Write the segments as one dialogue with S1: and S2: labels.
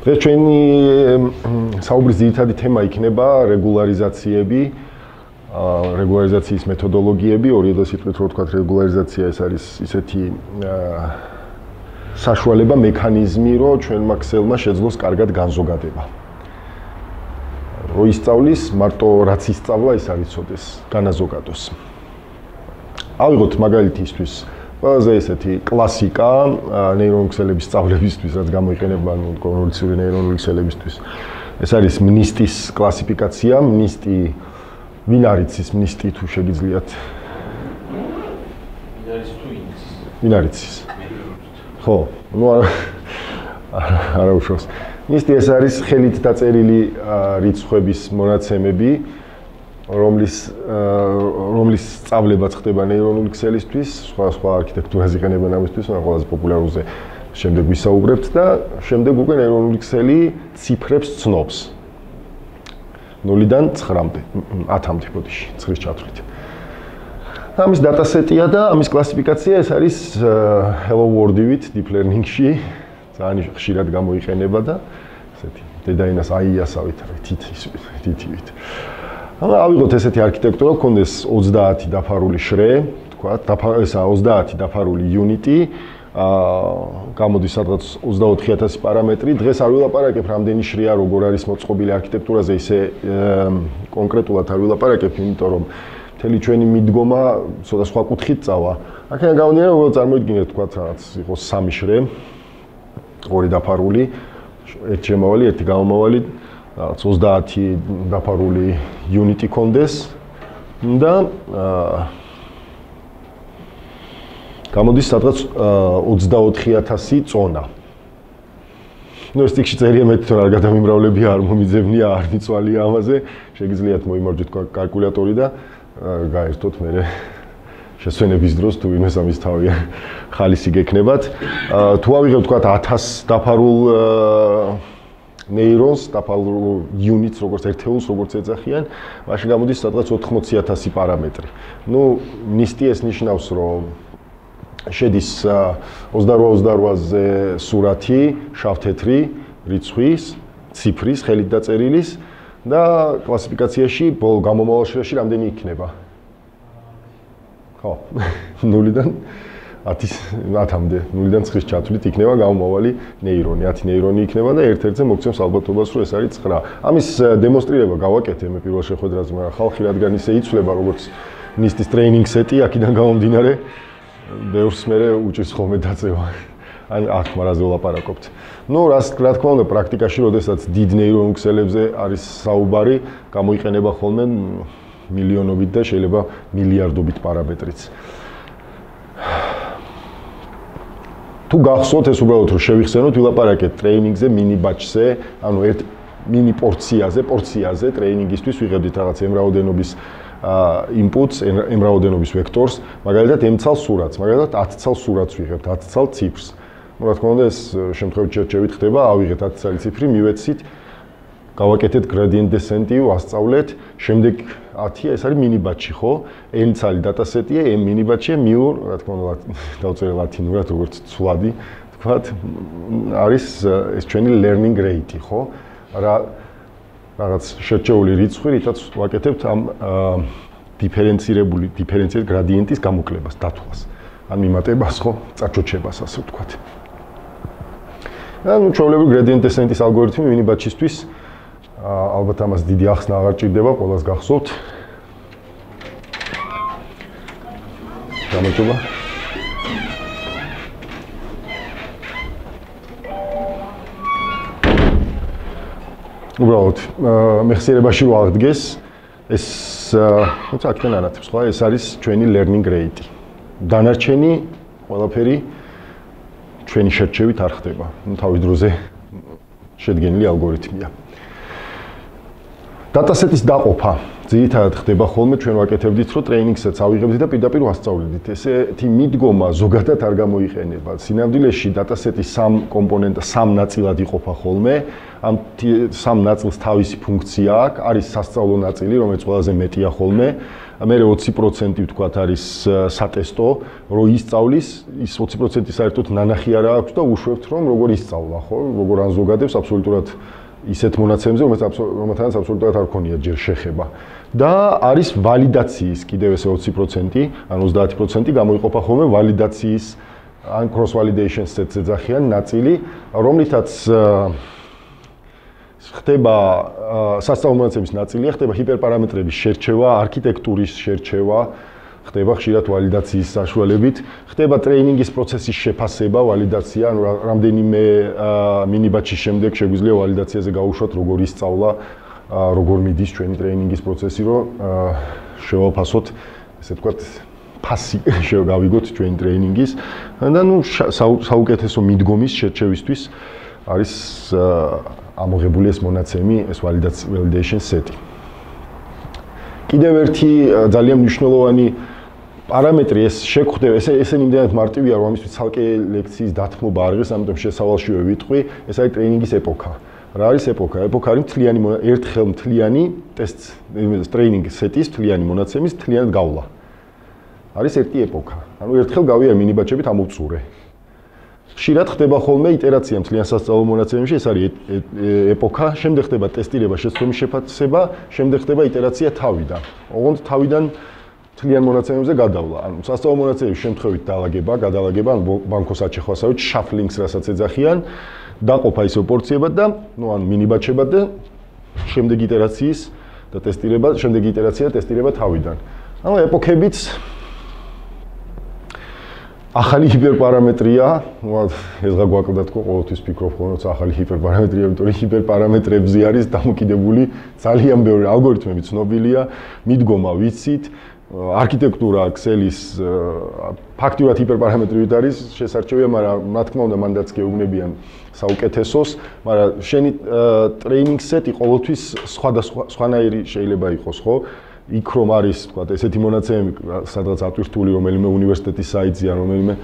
S1: დღეს ჩვენი საუბრის ძირითადი თემა იქნება რეგულარიზაციები, რეგულარიზაციის მეთოდოლოგიები. ორი სიტყვით რო ვთქვათ, რეგულარიზაცია ეს არის ისეთი საშუალება, მექანიზმი, რომ ჩვენმა ქსელმა შეძლოს კარგად განზოგადება. რო ისწავლის, მარტო რაც ისწავლა, ის არ იცოდეს, განაზოგადოს. ავიღოთ მაგალითისთვის ყველაზე ესეთი კლასიკა ნეირონული ქსელების სწავლებისთვის, რაც გამოიყენება კონვოლუციური ნეირონული ქსელებისთვის. ეს არის MNIST-ის კლასიფიკაცია. MNIST ვინ არის ის MNIST თუ შეგიძლიათ? ვინ არის ის? ხო, ну არა უშავს. MNIST ეს არის ხელით დაწერილი რიცხვების მონაცემები, რომლის სწავლებაც ხდება ნეირონული ქსელისთვის, სხვა არქიტექტურას იყენებენ ამისთვის, მაგრამ ყველაზე პოპულარულზე შემდეგ ვისაუბრებთ და შემდეგ უკვე ნეირონული ქსელი ციფრებს ცნობს. 0-დან 9-მდე, 10-მდე ბოდიში, ცხრის ჩათვლით. ამის დატასეტია და ამის კლასიფიკაცია ეს არის Hello World-ივით Deep Learning-ში ძალიან ხშირად გამოიყენება და ესეთი დედაენას AI-ასავით, თითივით. ავიღოთ ესეთი არქიტექტურა, გქონდეს 30 დაფარული შრე, თქვათ, ესა 30 დაფარული იუნიტი, გამოდის სადღაც 24000 პარამეტრი. დღეს არ ვილაპარაკებ რამდენი შრეა, როგორ არის მოწყობილი არქიტექტურაზე, ისე კონკრეტულად არ ვილაპარაკებ, იმიტომ რომ მთელი ჩვენი მიდგომა ცოტა სხვა კუთხით წავა. აქედან გამომდინარე, რომ წარმოიდგინეთ, თქვათ, რაღაც იყოს 3 შრე, 2 დაფარული, ერთი შემავალი, ერთი გამომავალი, რაღაც 30 დაფარული იუნიტი კონდეს და გამოდის სადღაც 24000 წონა. ნუ ეს ტიქში წერია მეტი თორე არ გადამიმრავლებია, არ მომიძებნია, არ მიწვალია ამაზე. შეგიძლიათ მოიმარჯვეთ კალკულატორი და გაერთოთ მე შესვენების დროს თუ ვინმეს ამის თავი ხალისი გექნებათ. თუ ავიღებთ თქვათ 1000 დაფარულ ნეირონს, დაფარულ იუნიტს, როგორც ერთეულს, როგორც ეძახიან, მაშინ გამოდის სადღაც 80000 პარამეტრი. ნუ MNIST ეს ნიშნავს, რომ შედის 28-28-ზე სურათი, შავ-თეთრი, რიცხვის, ციფრის, ხელით დაწერილის და კლასიფიკაციაში ბოლო გამომავალ შრეში რამდენი იქნება? ხო, 0-დან 10-მდე, 0-დან 9-ის ჩათვლით იქნება გამომავალი ნეირონი. 10 ნეირონი იქნება და ერთ-ერთზე მოგცემს ალბათობას, რომ ეს არის 9. ამის დემონსტრირება გავაკეთე მე პირველ შეხვედრაზე, მაგრამ ხალხი რადგან ისე იცვლება, როგორც MNIST-ის ტრეინინგ სეტი, აქედან გამომდინარე, ბევრს მე უჭირს ხოლმე დაწევა. ან აქ მარაზე ვლაპარაკობთ. ნუ რა თქმა უნდა, პრაქტიკაში, როდესაც დიდ ნეირონულ ქსელებზე არის საუბარი, გამოიყენება ხოლმე მილიონობით და შეიძლება მილიარდობით პარამეტრიც. თუ გახსოვთ, ეს უბრალოდ რომ შევიხსენოთ, ვილაპარაკეთ ტრეინინგზე, მინი ბაჩზე, ანუ ერთ მინი პორციაზე ტრეინინგისთვის ვიღებდით რაღაც m რაოდენობის inputs, m რაოდენობის ვექტორს, მაგალითად m ცალ სურათს, მაგალითად 10 ცალ სურათს ვიღებთ, 10 ცალ ციფრს. ну რა თქმა უნდა, ეს შემთხვევით შევით ხდება, ავიღეთ 10 ცალი ციფრი, მივეცით, გავაკეთეთ gradient descent-ი, ვასწავლეთ, შემდეგ 10-ია, ეს არის მინი ბაჩი, ხო? n ცალი დატასეტია, m მინი ბაჩია, μ, რა თქმა უნდა, დავწერე ლათინურად, როგორც ცვლადი, თქვათ, არის ეს ჩვენი learning rate-ი, ხო? რაღაც შერჩეული რიცხვი, რითაც ვაკეთებთ ამ დიფერენცირებული გრადიენტის გამოკლებას, დათვლას. ან მიმატებას, ხო? წაჩოჩებას, ასე ვთქვათ. ანუ ჩვეულებრივი gradient descent-ის ალგორითმი მინი ბაჩისთვის ალბათ ამას დიდი ახსნა აღარ ჭირდება, ყველას გახსოვთ. გამარჯობა. უბრალოდ მეხსიერებაში რო აღდგეს, ეს თუმცა აქედან ანათებს, ხო? ეს არის ჩვენი learning rate. დანარჩენი ყველაფერი ჩვენი შერჩევით არ ხდება. ნუ თავის დროზე შედგენილი ალგორითმია. დატასეტის დაყოფა ძირითადად ხდება ხოლმე ჩვენ ვაკეთებდით რომ ტრეინინგსაც ავიღებდით და პირდაპირ ვასწავლებდით. ესეთი მიდგომა ზოგადად არ გამოიყენება. სინამდვილეში დატასეტი სამ ნაწილად იყოფა ხოლმე. ამ სამ ნაწილს თავისი ფუნქცია აქვს. არის სასწავლო ნაწილი, რომელიც ყველაზე მეტია ხოლმე. მე 20% ვთქვათ არის სატესტო, რომ ისწავლის, ის 20% საერთოდ ნანახი არ აქვს და უშვებთ რომ როგორ ისწავლა, ხო? როგორ ანზოგადებს აბსოლუტურად ისეთ მონაცემებზე, რომელთანაც აბსოლუტურად არ ქონია ჯერ შეხება. და არის ვალიდაციის კიდევ ესე 20%, ან 30% გამოიყოფა ხოლმე ვალიდაციის ან cross validation set-ზე ეძახიან ნაწილი, რომლითაც ხდება სასწავლო მონაცემის ნაწილია, ხდება ჰიპერპარამეტრების შერჩევა, არქიტექტურის შერჩევა, ხდება ხშირად ვალიდაციის საშუალებით, ხდება ტრეინინგის პროცესის შეფასება, ვალიდაცია, ანუ რამდენიმე მინიბატჩის შემდეგ შეგვიძლია ვალიდაციაზე გავუშვათ, როგორ ისწავლა, როგორ მიდის ჩვენი ტრეინინგის პროცესი, რომ შევაფასოთ, ესე ვთქვათ, ფასი შევავიგოთ ჩვენი ტრეინინგის და ნუ საუკეთესო მიდგომის შერჩევისთვის არის ამოღებული ეს მონაცემი, ეს validation set-ი. კიდევ ერთი ძალიან მნიშვნელოვანი პარამეტრი ეს შეგვხვდება, ესენი იმდენად მარტივია, რომ ამისთვის ცალკე ლექციის დათმობა არ ღირს, ამიტომ შესავალშივე ვიტყვი, ეს არის ტრეინინგის ეპოქა. რა არის ეპოქა? ეპოქა არის ერთხელ მთლიანი ტესტ ტრეინინგ სეტის მთლიანი მონაცემის მთლიანად გავლა. არის ერთი ეპოქა. ანუ ერთხელ გავია მინიბატჩებით ამოვწურე. ხშირად ხდება ხოლმე იტერაცია მთლიან სასწავლო მონაცემებში, ეს არის ეპოქა, შემდეგ ხდება ტესტირება, შეცდომის შეფასება, შემდეგ ხდება იტერაცია თავიდან. ოღონდ თავიდან მთლიან მონაცემებზე გადავლა. ანუ სასწავლო მონაცემების შემთხვევით გადალაგება, ბანკოს აჩეხვასავით, შაფლინგს რასაც ეძახიან, დაყოფა ისევ პორციებად და, ანუ მინიბატჩებად და შემდეგ იტერაციის და ტესტირება, შემდეგ იტერაცია და ტესტირება თავიდან. ანუ ეპოქებიც ახალი ჰიპერპარამეტრია, ეს რა გვაკლდა თქო, ყოველთვის ფიქრობ ხოლმე, რომ ახალი ჰიპერპარამეტრია, იმიტომ რომ ჰიპერპარამეტრებზე არის დამოკიდებული ძალიან ბევრი ალგორითმები ცნობილია, მიდგომა ვიცით, არქიტექტურა Excel-ის ფაქტურად ჰიპერპარამეტრით არის შესარჩევია, მაგრამ რა თქმა უნდა მანდაც გეუბნებიან საუკეთესოს, მაგრამ შენი ტრეინინგ სეტი ყოველთვის სხვანაირი შეიძლება იყოს, ხო? იქ რომ არის, თქვა, ესეთი მონაცემები, სადღაც ატვირთული რომელიმე უნივერსიტეტის საიტზე ან რომელიმე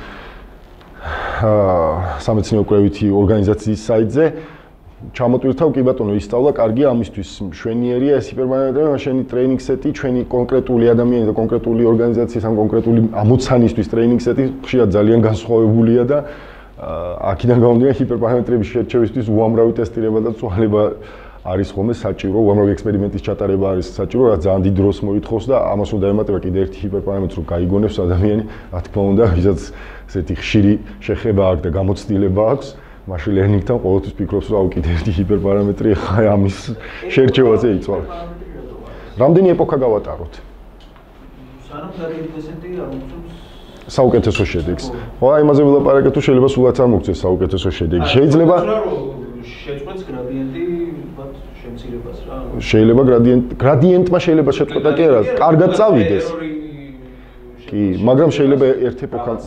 S1: სამეცნიერო კვლევითი ორგანიზაციის საიტზე, ჩამოტვირთავ, კი ბატონო, ისწავლა, კარგია, ამისთვის მშვენიერია ეს ჰიპერპარამეტრები, შენი ტრეინინგ სეტი, ჩვენი კონკრეტული ადამიანი და კონკრეტული ორგანიზაციის ან კონკრეტული ამოცანისთვის ტრეინინგ სეტი ხშირად ძალიან განსხვავებულია და აქედან გამომდინარე ჰიპერპარამეტრების შერჩევისთვის უამრავი ტესტირება და წვალება არის ხოლმე საჭირო, უამრავი ექსპერიმენტის ჩატარება არის საჭირო, რაც ძალიან დიდ დროს მოითხოვს და ამას უნდა ემატება კიდე ერთი ჰიპერპარამეტრი, რომ გაიგონებს ადამიანი, რა თქმა უნდა, ვისაც ესეთი ხშირი შეხება აქვს და გამოცდილება აქვს, machine learning-თან ყოველთვის ფიქრობს, რომ აუ კიდე ერთი ჰიპერპარამეტრი ხა ამის შერჩევაზე იწვალ. რამდენი ეპოქა გავატაროთ?
S2: სანამ გადაიდესენტი არ მოგწევს
S1: საუკეთესო შედეგს. ხო, აი იმაზე ვილაპარაკეთ, თუ შეიძლება სულაც არ მოგწევს საუკეთესო შედეგი. შეიძლება
S2: შეწყვეტს გრადიენტი, ვთქვათ, შემცირებას რა.
S1: შეიძლება გრადიენტმა შეიძლება შეწყვეტა კი არა, კარგად წავიდეს. კი, მაგრამ შეიძლება ერთ ეპოქას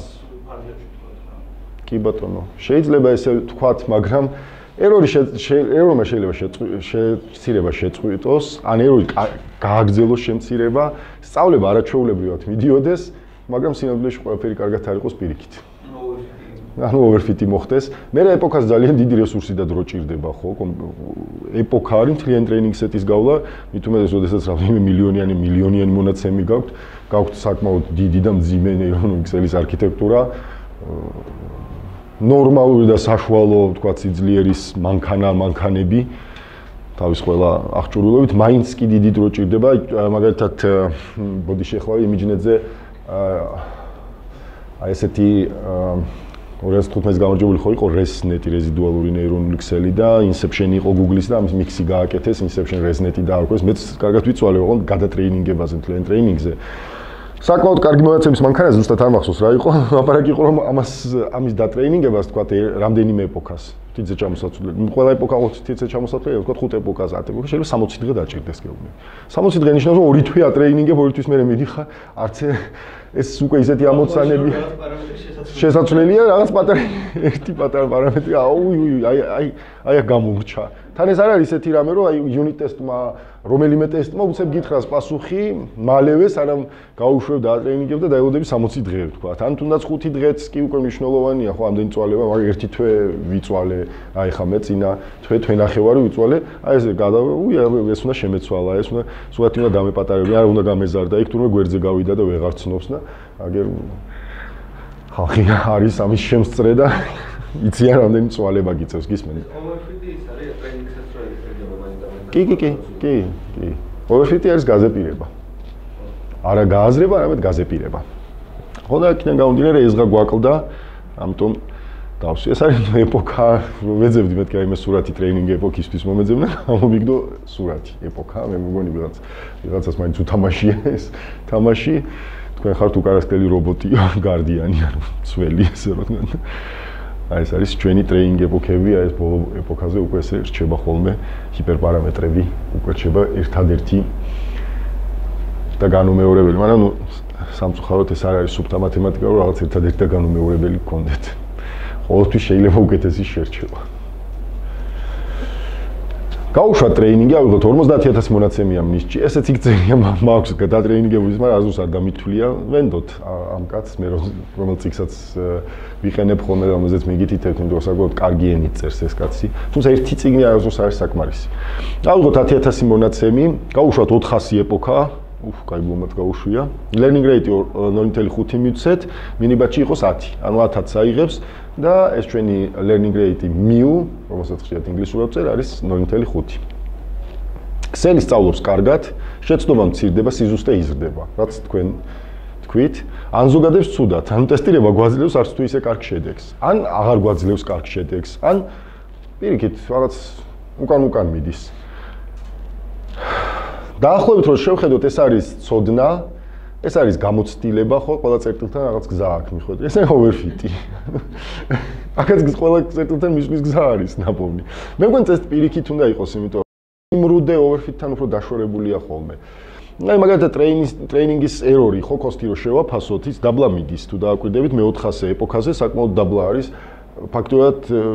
S1: კი ბატონო, შეიძლება ესე ვთქვათ, მაგრამ ერორმა შეიძლება შეცირება შეწყვიტოს, ან ერორი გააგრძელოს შემცირება, სწავლება არაჩვეულებრივად მიდიოდეს, მაგრამ სინამდვილეში ყველაფერი კარგად არ იყოს პირიქით. ანუ overfit-ი მოხდეს. მე რა ეპოქას ძალიან დიდი რესურსი და დრო ჭირდება, ხო? ეპოქა არის მთლიანი ტრეინინგ სეტის გავლა, მით უმეტეს, როდესაც რამდენიმე მილიონიანი მონაცემი გაქვთ საკმაოდ დიდი და მძიმე ნეირონული ქსელის არქიტექტურა. ნორმალური და საშუალო, ვთქვათ, სიძლიერის მანქანები თავის ყველა აღჭურვილობით, მაინც კი დიდი დრო ჭირდება, მაგალითად, ბოდიში ახლა იმიჯნეტზე აი ესეთი 2015 გამარჯვებული ხო იყო ResNet-ი, რეზიდუალური ნეირონული ქსელი და Inception იყო Google-ის და ამის მიქსი გააკეთეს, Inception ResNet-ი დაარქვეს. მეც კარგად ვიცვალე, ოღონდ გადატრეინინგებაზე, მთლიან ტრეინინგზე. საკმაოდ კარგი მონაცემის მანქანა ზუსტად არ მახსოვს რა იყო, აპარაკი იყო რომ ამის დატრეინინგებას თქვა რამდენიმე ეპოქას. თითზე ჩამოსაცვლელი. ყველა ეპოქა 20 თითზე ჩამოსაცვლელი, ვთქვათ 5 ეპოქაზე, 10 ეპოქა შეიძლება 60 დღე დაჭირდეს გეუბნები. 60 დღე ნიშნავს, რომ ორი თვე ატრეინინგებ, ორი თვის მერე მიდიხარ, არც ეს უკვე ისეთი ამოცანები შესაძლებელია, რაღაც პატარა ერთი პატარა პარამეტრი, აი გამომრჩა. თან ეს არ არის ისეთი რამე, რომ აი unit test-მა, რომელიმე ტესტმა უცებ გითხრას პასუხი, მალევე სანამ გაუშვებ და ატრეინინგებ და დაელოდები 60 დღე, ვთქვათ. ან თუნდაც 5 დღეც კი უკვე მნიშვნელოვანია, ხო, ამდენი წვალება, მაგრამ ერთი თვე ვიწვალე, აი ხა მე წინა თვე ნახევარი ვიწვალე, აი ეს ეს უნდა შემეცვალა, ეს უნდა სულაც უნდა დამეპატარებინა, არ უნდა გამეზარდა, იქ თურმე გვერდზე გავიდა და ვეღარ ცნობს და აგერ ხალხი არის ამის შემსწრე და იციან რამდენი წვალება გიწევს, გისმენთ? კი. overfit არის გაზეპირება. არა გააზრება, არამედ გაზეპირება. ხო და იქიდან გამომდინარე ეს რა გვაკლდა, ამიტომ დავსვი. ეს არის ეპოქა, ვეძებდი მეთქი აი მე სურათი ტრეინინგი ეპოქისთვის მომეძებნა, გამომიგდო სურათი ეპოქა, მე მგონი ვიღაცას მაინც უთამაშია ეს თამაში. თქვენ ხართ უკარასკელი რობოტი, გარდიანი ან ძველი ესე რომ აი ეს არის ჩვენი ტრეინინგი ეპოქები, აი ეს ბოლო ეპოქაზე უკვე ესე რჩება ხოლმე ჰიპერპარამეტრები, უკვე რჩება ერთადერთი და განუმეორებელი, მაგრამ ნუ სამწუხაროდ ეს არ არის სუფთა მათემატიკა, რომ რაღაც ერთადერთი და განუმეორებელი გქონდეთ. ყოველთვის შეიძლება უკეთესი შერჩევა. გაუშვა ტრეინინგი, ავიღოთ 50000 მონაცემია მინისტრში. ესეც იქ წერია მაქვს გადატრეინინგებულის, მაგრამ აზრს არ დამითვლია. ვენდოთ ამ კაცს მე რომელიც იქსაც ვიყენებ ხოლმე და რომელზეც მიგითითებთ, იმიტომ რომ საკმაოდ კარგი ენით წერს ეს კაცი. თუმცა ერთი წიგნი აზრს არის საკმარისი. ავიღოთ 10000 მონაცემი, გაუშვათ 400 ეპოქა. კაი ბლომად გაუშვია. learning rate 0.5 მივცეთ, მინიბატში იყოს 10. ანუ 1000-ს აიღებს და ეს ჩვენი learning rate mu, რომელსაც ხშირად ინგლისურად წერ, არის 0.5. ქსელი სწავლობს კარგად, შეცდომა მცირდება, სიზუსტე იზრდება, რაც თქვენ თქვით. ან ზოგადად ცუდად, ანუ ტესტირება გვაძლევს არც თუ ისე კარგ შედეგს. ან აღარ გვაძლევს კარგ შედეგს. ან პირიქით, რაღაც უკან მიდის. დაახლოებით რომ შევხედოთ, ეს არის ცოდნა, ეს არის გამოცდილება, ხო, ყველა წერტილთან რაღაც გზა აქვს, მიხვდეთ. ეს არის overfit-ი. აქაც ყველა წერტილთან მისვლის გზა არის ნაპოვნი. მე მგონი ეს პირიქით უნდა იყოს, იმიტომ რომ იმრუდე overfit-თან უფრო დაშორებულია ხოლმე. აი მაგალითად ტრეინინგის ერორი, ხო, კოსტი რო შევაფასოთ, ის დაბლა მიდის, თუ დააკვირდებით მე-400 ეპოქაზე საკმაოდ დაბლა არის. ფაქტობრივად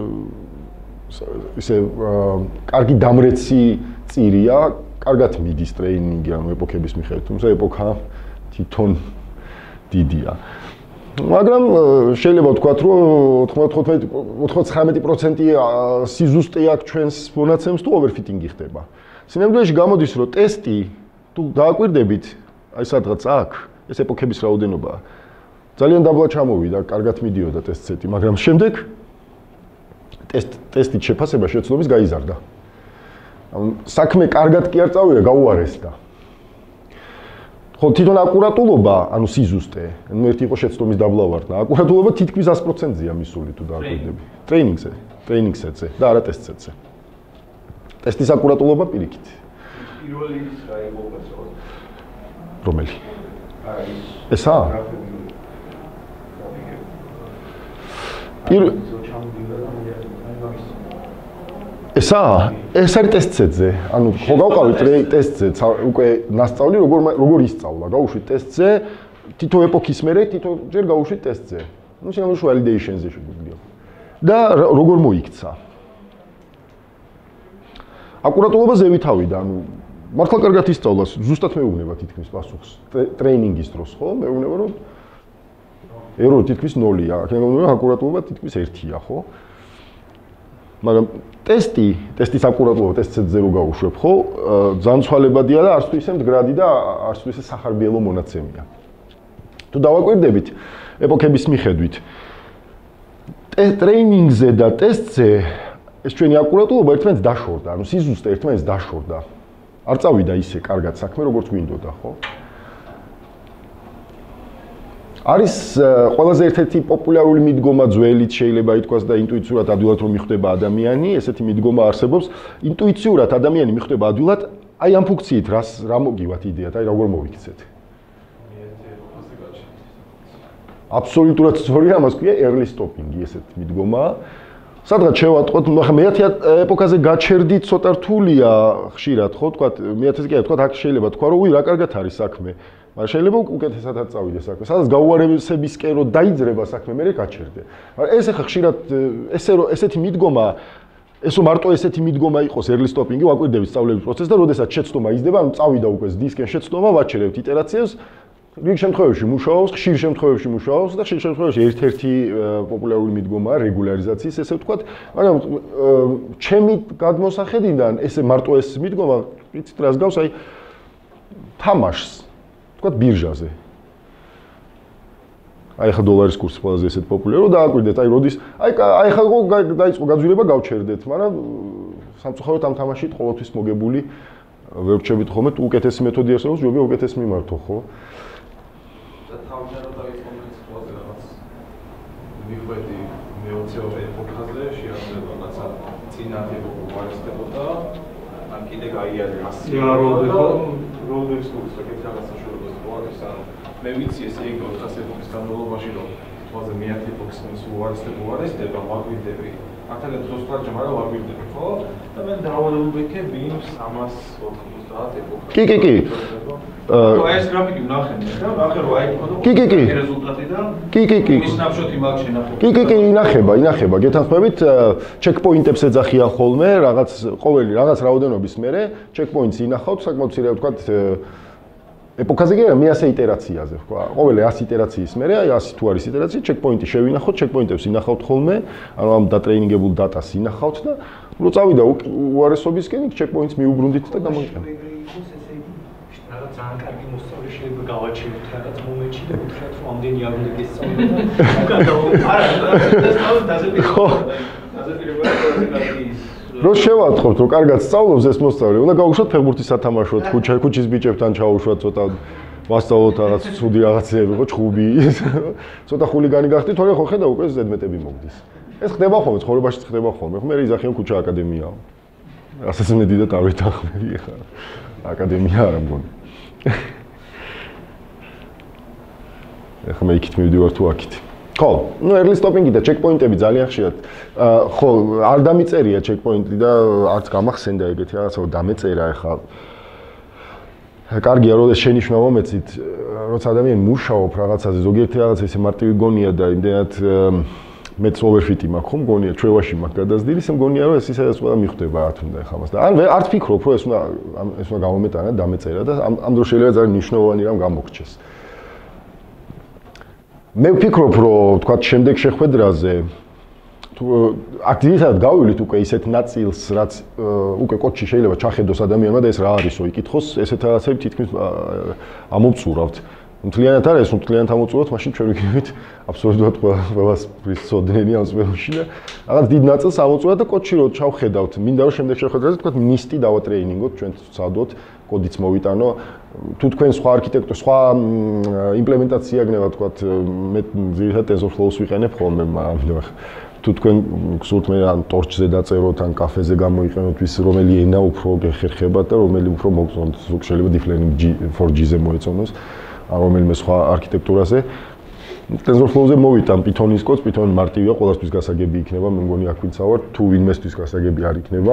S1: ისე კარგი დამრეცი წირია. კარგად მიდის ტრეინინგი ანუ ეპოქების მიხედვით, თუმცა ეპოქა თვითონ დიდია. მაგრამ შეიძლება ვთქვათ, რომ 99% სიზუსტე აქვს ჩვენს მონაცემს თუ overfitting-ი ხდება. სინამდვილეში გამოდის, რომ ტესტი თუ დააკვირდებით, აი სადღაც აქ, ეს ეპოქების რაოდენობაა. ძალიან დაბლა ჩამოვიდა, კარგად მიდიოდა ტესტ-სეტი, მაგრამ შემდეგ ტესტით შეფასება შეცდომის გაიზარდა. საქმე კარგად კი არ წავიდა, გაუარესდა. ხო, თვითონ აკურატულობა, ანუ სიზუსტე, ანუ ერთი იყო შეცდომის დაბლა ვარდნა. აკურატულობა თითქმის 100%-ია მისული თუ დააკვირდები. ტრეინინგ-სეტზე და არა ტესტ-სეტზე. ტესტის აკურატულობა პირიქით.
S2: პირველი ის რა იყო უპასუხო?
S1: რომელი? ესა? ესა? ეს არის ტესტ-სეტზე. ანუ ხო გავყავით ტესტ-ზე, უკვე ნასწავლი როგორ ისწავლა. გავუშვით ტესტ-ზე, თითო ეპოქის მერე თითო ჯერ გავუშვით ტესტ-ზე. ну სინამდვილეში validation-ზე შეგვიძლია. და როგორ მოიქცა? აკურატულობა ზევითავიდა, ანუ მართლა კარგად ისწავლა, ზუსტად მეუბნება თითქმის პასუხს. ტრეინინგის დროს, ხო? მეუბნება, რომ ერორი თითქმის 0-ია. აქ მეუბნება, აკურატულობა თითქმის 1-ია, ხო? მაგრამ ტესტის აკურატულობა ტესტ-სეტზე რო გავუშვებ, ხო? ძალიან ცვალებადია და არც თუ ისე მდგრადი და არც თუ ისე სახარბიელო მონაცემია. თუ დავაკვირდებით ეპოქების მიხედვით, ტრეინინგზე და ტესტზე ეს ჩვენი აკურატულობა ერთმანეთს დაშორდა, ანუ სიზუსტე ერთმანეთს დაშორდა. არ წავიდა ისე კარგად საქმე, როგორც გვინდოდა, ხო? არის ყველაზე ერთ-ერთი პოპულარული მიდგომა ძველით შეიძლება ითქვას და ინტუიციურად ადვილად რომ მიხვდება ადამიანი, ესეთი მიდგომა არსებობს. ინტუიციურად ადამიანი მიხვდება ადვილად, აი ამ ფუნქციით რა მოგივათ იდეათ, აი როგორ მოვიქცეთ. აბსოლუტურად სწორია, ამას ქვია early stopping-ი, ესეთი მიდგომაა. სადღაც შევატყოთ, მე-10 ეპოქაზე გაჩერდით ცოტა რთულია ხშირად, ხო, თქვა, მე-10-ზე კი თქვა, აქ შეიძლება თქვა, რომ რა კარგად არის საქმე. მაგრამ შეიძლება უკეთესადაც წავიდეს საქმე. სადაც გაუარესებისკენ რო დაიძრება საქმე, მე გაჩერდე. მაგრამ ეს ახლა ხშირად ესეთი მიდგომა, ესო მარტო ესეთი მიდგომა იყოს early stopping-ი, ვაკვირდებით სწავლების პროცესს და როდესაც შეცდომა იზრდება, ანუ წავიდა უკვე დისკენ შეცდომა, ვაჩერებთ იტერაციებს. რიგ შემთხვევებში მუშაობს, ხშირ შემთხვევებში მუშაობს და ხშირ შემთხვევებში ერთ-ერთი პოპულარული მიდგომაა რეგულარიზაციის, ესე ვთქვათ, მაგრამ ჩემი გადმოსახედიდან ესე მარტო ეს მიდგომა, იცით რას გავს, აი თამაშს, ვთქვათ ბირჟაზე. აი ხა დოლარის კურსი ყველაზე ესეთ პოპულარული და აკვირდეთ, აი როდის, აი ხა დაიწყო გაძვირება, გავჩერდეთ, მაგრამ სამწუხაროდ ამ თამაშით ყოველთვის მოგებული ვერ ვრჩებით ხოლმე, უკეთესი მეთოდი არსებობს, ჯობია უკეთეს მიმართო, ხო?
S2: თავიდან დაიწყო მეცხოველზე რაღაც მიხვედი მე-20 ეპოქაზე შეაძლება რაღაცა წინააღმდეგ უარესდებოდა ან კიდე გაიარე ასი როდესაც უკეთ რაღაცა შორობას უარეს ან მე ვიცი ესე იგი 400 ეპოქის განმავლობაში რომ თვალზე მე-10 ეპოქის უარესდება ვაგვირდები ათაგად ზუსტად მაგრამ ვაგვირდები ხო და მე დავალებები 390 ეპოქა
S1: კი
S2: ეს გრაფიკი ვნახე და ნახე რომ აი ხო რეზულტატი და ის ნაბშოთი მაგ შენახება
S1: კი ინახება გეთანხმებით ჩეკპოინტებს ეძახიან ხოლმე რაღაც რაოდენობის მერე ჩეკპოინტს ინახავთ საკმაოდ მცირე ვთქვათ ეპოქაზე კი არა 100 იტერაციაზე ვთქვა ყოველი 100 იტერაციის მერე აი 100 თუ არის იტერაცია ჩეკპოინტი შევინახოთ ჩეკპოინტებს ინახავთ ხოლმე ანუ ამ დატრეინინგებულ დატას ინახავთ და რო წავიდა უარესობისკენ იქ ჩეკპოინტს მიუბრუნდით და გამოიყენეთ ძალიან კარგი მოსწავლე შეიძლება გავაჩეროთ რაღაც მომენტში და ვთქვათ რომ ამდენი არ უნდა გესწავლოთ და რო შევატყობთ რომ კარგად სწავლობს ეს მოსწავლე უნდა გავუშვათ ფეხბურთის სათამაშოდ ქუჩის ბიჭებთან ჩაუშვათ ცოტა ვასწავლოთ რაღაც ცუდი რაღაცეები ხო ჩხუბი ცოტა ხულიგანი გახდით თორე ხო ხედა უკვე ზედმეტები მოგდის ეს ხდება ხოლმე ცხოვრებაში ხდება ხოლმე ხო მე იზახიან ქუჩა აკადემიაა რასაც მე დიდად არ ვეთანხმები ხარ აკადემია არა მგონი ეხლა მე იქით მივდივარ თუ აქით. ხო, ну early stopping-ი და checkpoint-ები ძალიან ხშირად. ხო, არ დამიწერია checkpoint-ი და არც გამახსენდა ეგეთი რაღაცა დამეწერა ეხლა. კარგია რომ ეს შენიშვნა მომეცით, როცა ადამიანი მუშაობ რაღაცაზე, ზოგიერთი რაღაცა ისე მარტივი გონია და იმდენად მეც overfit-ი მაქვს ხომ გონია, ჩვევაში მაქვს გადაზდილი, ისე მგონია რომ ეს ისედაც ყველა მიხვდება რა თქმა უნდა ეხლა მას და არც ფიქრობ რომ ეს უნდა გამომეტანა, დამეწერა და ამ დროს შეიძლება ძალიან მნიშვნელოვანი რამ გამოგჩეს. მე ვფიქრობ რომ თქვა შემდეგ შეხვედრაზე თუ აქ ძირითადად გავივლით უკვე ისეთ ნაწილს რაც უკვე კოდში შეიძლება ჩახედოს ადამიანმა და ეს რა არისო იკითხოს ესეთ რაღაცები თითქმის ამოვწურავთ მთლიანად არა ეს მთლიანად ამოვწურავთ მაშინ ჩვენ ვიქნებით აბსოლუტურად ყველას პრისოდნენი ამ სფეროში და რაღაც დიდ ნაწილს ამოვწურავთ და კოდში რო ჩავხედავთ მინდა რომ შემდეგ შეხვედრაზე თქვა ნისტი დავატრეინინგოთ ჩვენ ვცადოთ კოდიც მოვიტანო თუ თქვენ სხვა არქიტექტორ სხვა იმპლემენტაცია გნებავთ თქვა მე ძირითადად TensorFlow-ს ვიყენებ ხოლმე მაგრამ თუ თქვენ გსურთ მე ან torch-ზე დაწეროთ ან კაფეზე გამოიყენოთ ვის რომელი ენა უფრო გეხერხებათ და რომელი უფრო მოგწონთ ზოგ შეიძლება deep learning 4G-ზე მოეწონოს ან რომელიმე სხვა არქიტექტურაზე TensorFlow-ზე მოვიტან Python-ის კოდს Python მარტივია ყველასთვის გასაგები იქნება მე მგონი აქ ვინც ავარ თუ ვინმესთვის გასაგები არ იქნება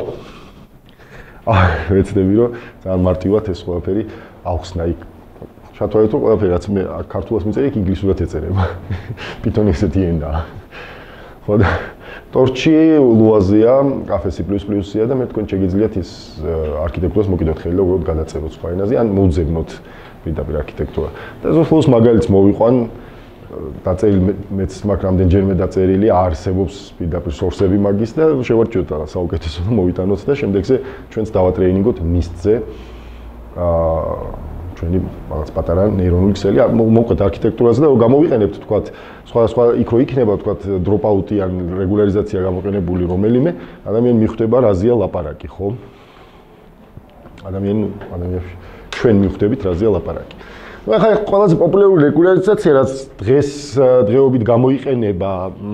S1: ვეცდები რომ ძალიან მარტივად ეს ყველაფერი ახსნა იქ შეთვალეთ რომ ყველაფერი რაც მე ქართულს მიწერი იქ ინგლისურად ეწერება Python-ი ესეთი ენაა ხო და torch-ი ლუაზია კაფე C++-ია და მე თქვენ შეგიძლიათ ის არქიტექტურას მოკიდოთ ხელი და უბრალოდ გადაწეროთ სხვა ენაზე ან მოუძებნოთ პირდაპირ არქიტექტურა და TensorFlow-ს მაგალითს მოვიყვან დაწერილი მეც მაქვს რამდენჯერმე დაწერილი არსებობს პირდაპირ source-ები მაგის და შევარჩიოთ რა საუკეთესო და მოვიტანოთ და შემდეგზე ჩვენც დავატრეინინგოთ NIST-ზე ჩვენი რაღაც პატარა ნეირონული ქსელი მოვყვეთ არქიტექტურაზე და გამოვიყენებთ თქვათ სხვა იქ რო იქნება თქვათ დროპაუტი ან რეგულარიზაცია გამოყენებული რომელიმე ადამიანი მიხვდება რაზეა ლაპარაკი ხო ადამიანები ჩვენ მიხვდებით რაზეა ლაპარაკი ну ახლა ყველაზე პოპულარული რეგულარიზაცია რაც დღეობით გამოიყენება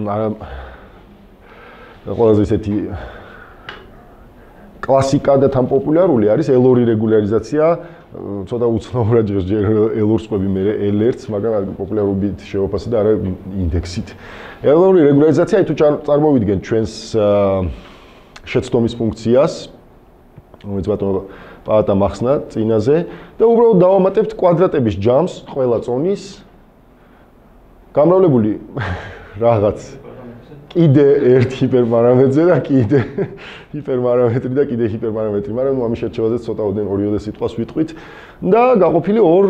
S1: ყველაზე ისეთი კლასიკა და თან პოპულარული არის L2 რეგულარიზაცია ცოტა უცნაურად ჟღერს ჯერ ელორს ყვები მე ელერტს, მაგრამ პოპულარობით შეოფასი და არა ინდექსით. ელორი რეგულარიზაცია თუ წარმოვიდგენ ჩვენს შეცდომის ფუნქციას, რომელიც ბატონო პაატა მახსნა წინაზე და უბრალოდ დავამატებთ კვადრატების ჯამს ყველა წონის გამრავლებული რაღაც კიდე ერთ ჰიპერპარამეტრზე და კიდე ჰიპერპარამეტრი და კიდე ჰიპერპარამეტრი, მაგრამ ამის შერჩევაზე ცოტაოდენ ორიოდე სიტყვას ვიტყვით და გაყოფილი ორ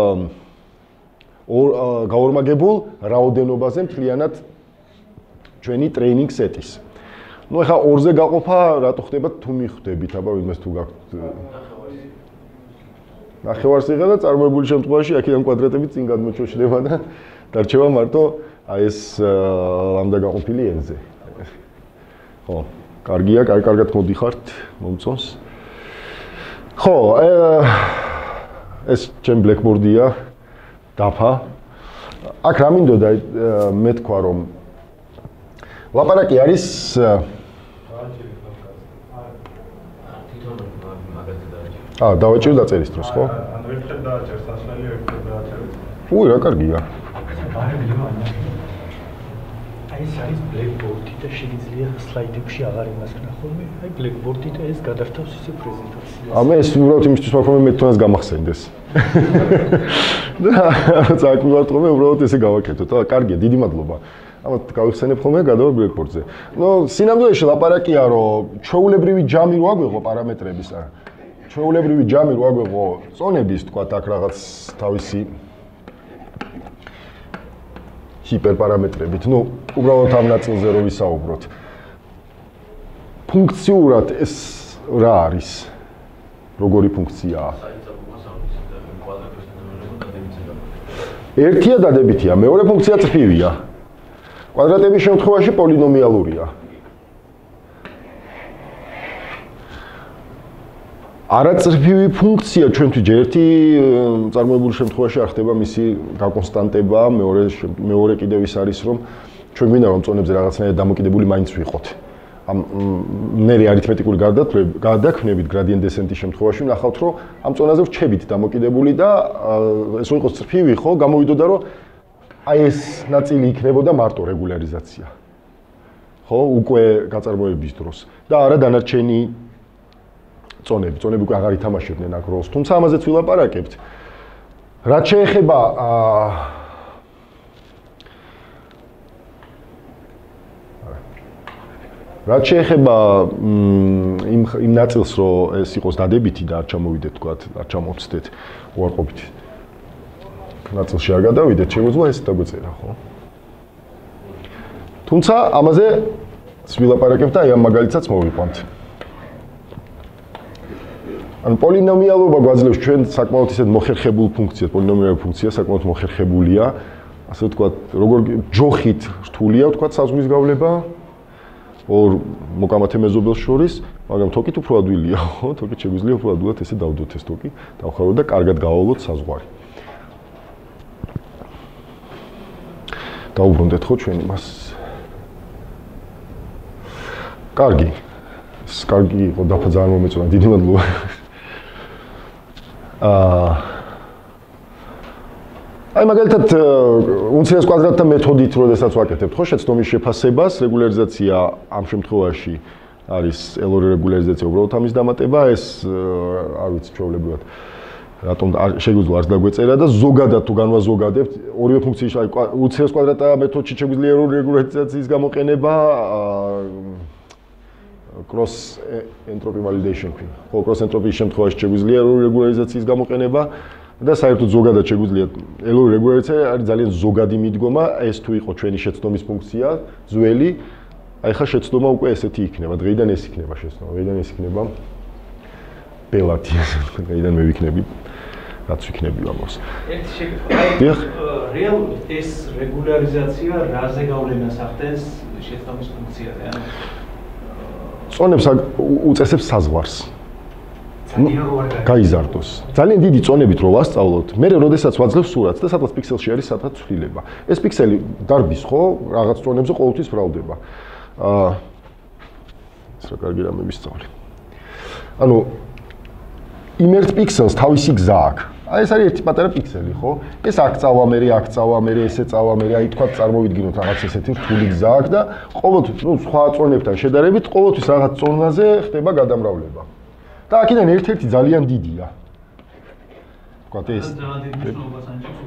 S1: გაორმაგებულ რაოდენობაზე მთლიანად ჩვენი ტრეინინგ სეტის. ნუ ეხლა ორზე გაყოფა რატო ხდება თუ მიხვდებით, აბა ვინმეს თუ გაქვთ ნახევარს იღება და წარმოებული შემთხვევაში აქედან კვადრატები წინ გადმოჩოშდება და დარჩება მარტო აი ეს ლამდა გაყოფილი ენზე. ხო, კარგია, კარგად მოდიხართ, მომწონს. ხო, ეს ჩემ ბლეკბორდია, დაფა. აქ რა მინდოდა მე თქვა რომ ლაპარაკი არის დავაჭირ დაწერის დროს, ხო?
S2: ანუ ერთხელ დააჭერს, ასლელი ერთხელ დააჭერს.
S1: უი, რა კარგია.
S3: აი ეს არის ბლეკბორდი და შეიძლება სლაიდებში აღარ იმასქნა ხოლმე. აი ბლეკბორდი და ეს გადართავს ისე პრეზენტაციას.
S1: ეს უბრალოდ იმისთვის ვარ ხოლმე მე თვითონაც გამახსენდეს. და წაკვირვათ ხოლმე უბრალოდ ესე გავაკეთოთ. კარგია, დიდი მადლობა. ამათ გავიხსენებ ხოლმე გადავარ ბლეკბორდზე. ნუ სინამდვილეში ლაპარაკია რომ ჩვეულებრივი ჯამი რო აგვეღო პარამეტრების არა. ჩვეულებრივი ჯამი რო აგვეღო ზონების თქვათ აქ რაღაც თავისი ჰიპერპარამეტრებით. ნუ უბრალოდ ამ ნაწილზე რო ვისაუბროთ. ფუნქციურად ეს რა არის? როგორი ფუნქციაა? ერთია დადებითია, მეორე ფუნქცია წრფივია. კვადრატების შემთხვევაში პოლინომიალურია. არაწრფივი ფუნქცია ჩვენთვის ჯერ ერთი წარმოებული შემთხვევაში არ ხდება მისი გაკონსტანტება, მეორე კიდევ ის არის რომ ჩვენ გვინდა რომ წონებზე რაღაცნაირად დამოკიდებული მაინც ვიყოთ. ამ მერე არითმეტიკული გარდაქმნებით გრადიენტ დესენტის შემთხვევაში ვნახავთ რომ ამ წონაზე ვრჩებით დამოკიდებული და ეს რო იყოს წრფივი ხო, გამოვიდოდა რომ აი ეს ნაწილი იქნებოდა მარტო რეგულარიზაცია. ხო, უკვე გაწარმოების დროს და არა დანარჩენი წონები უკვე აღარ ითამაშებდნენ აქ როლს. თუმცა ამაზეც ვილაპარაკებთ. რაც შეეხება იმ ნაწილს, რომ ეს იყოს დადებითი და არ ჩამოვიდეთ, თქვათ, არ ჩამოვცდეთ უარყოფით. ნაწილში არ გადავიდეთ, შეგვიძლია ეს დაგვეწერა, ხო? თუმცა ამაზე ვილაპარაკებთ და აი ამ მაგალითსაც მოვიყვანთ. ანუ პოლინომიალობა გვაძლევს ჩვენ საკმაოდ ისეთ მოხერხებულ ფუნქციას, პოლინომიალური ფუნქცია საკმაოდ მოხერხებულია, ასე ვთქვათ, როგორ ჯოხით რთულია, ვთქვათ, საზღვრის გავლება ორ მოკამათე მეზობელს შორის, მაგრამ თოკით უფრო ადვილია, ხო? თოკით შეგვიძლია უფრო ადვილად ესე დავდოთ ეს თოკი, დავხარო და კარგად გავავლოთ საზღვარი. დაუბრუნდეთ ხო ჩვენ იმას. კარგი. ეს კარგი იყო, დაფა ძალიან მომეწონა, დიდი მადლობა. აი მაგალითად უმცირეს კვადრატთა მეთოდით როდესაც ვაკეთებთ ხო შეცდომის შეფასებას, რეგულარიზაცია ამ შემთხვევაში არის ელორი რეგულარიზაცია, უბრალოდ ამის დამატება, ეს არ ვიცი ჩვეულებრივად რატომ შეგვიძლია არც დაგვეწერა და ზოგადად თუ განვაზოგადებთ ორივე ფუნქციის აი უმცირეს კვადრატთა მეთოდში შეგვიძლია ელორი რეგულარიზაციის გამოყენება cross entropy validation კი. ხო, cross entropy შემთხვევაში შეგვიძლია ელორი რეგულარიზაციის გამოყენება და საერთოდ ზოგადად შეგვიძლია ელორი რეგულარიზაცია არის ძალიან ზოგადი მიდგომა, ეს თუ იყო ჩვენი შეცდომის ფუნქცია, ძველი, აი ხა შეცდომა უკვე ესეთი იქნება, დღეიდან ეს იქნება შეცდომა, დღეიდან ეს იქნება ბელათი, დღეიდან მე ვიქნები, რაც ვიქნები ამას.
S3: ერთი შეკითხვა. რეალურად ეს რეგულარიზაცია რაზე გავლენას ახდენს შეცდომის ფუნქციაზე, ანუ
S1: წონებს უწესებს საზღვარს. გაიზარდოს. ძალიან დიდი წონებით რო ვასწავლოთ, მე როდესაც ვაძლევ სურათს და სადღაც პიქსელში არის სადღაც ცვლილება. ეს პიქსელი დარბის ხო, რაღაც წონებზე ყოველთვის ბრალდება. ეს რა კარგი რამე ვისწავლე. ანუ იმ ერთ პიქსელს თავისი გზა აქვს. აი ეს არის ერთი პატარა პიქსელი, ხო? ეს აქ წავა, მე ესე წავა, აი თქვა წარმოვიდგინოთ რაღაც ესეთი რთული გზა აქვს და ყოველთვის, სხვა წონებთან შედარებით, ყოველთვის რაღაც წონაზე ხდება გადამრავლება. და აქედან ერთ-ერთი ძალიან დიდია. ვთქვათ ეს.
S3: ძალიან დიდი მნიშვნელობას ანიჭებს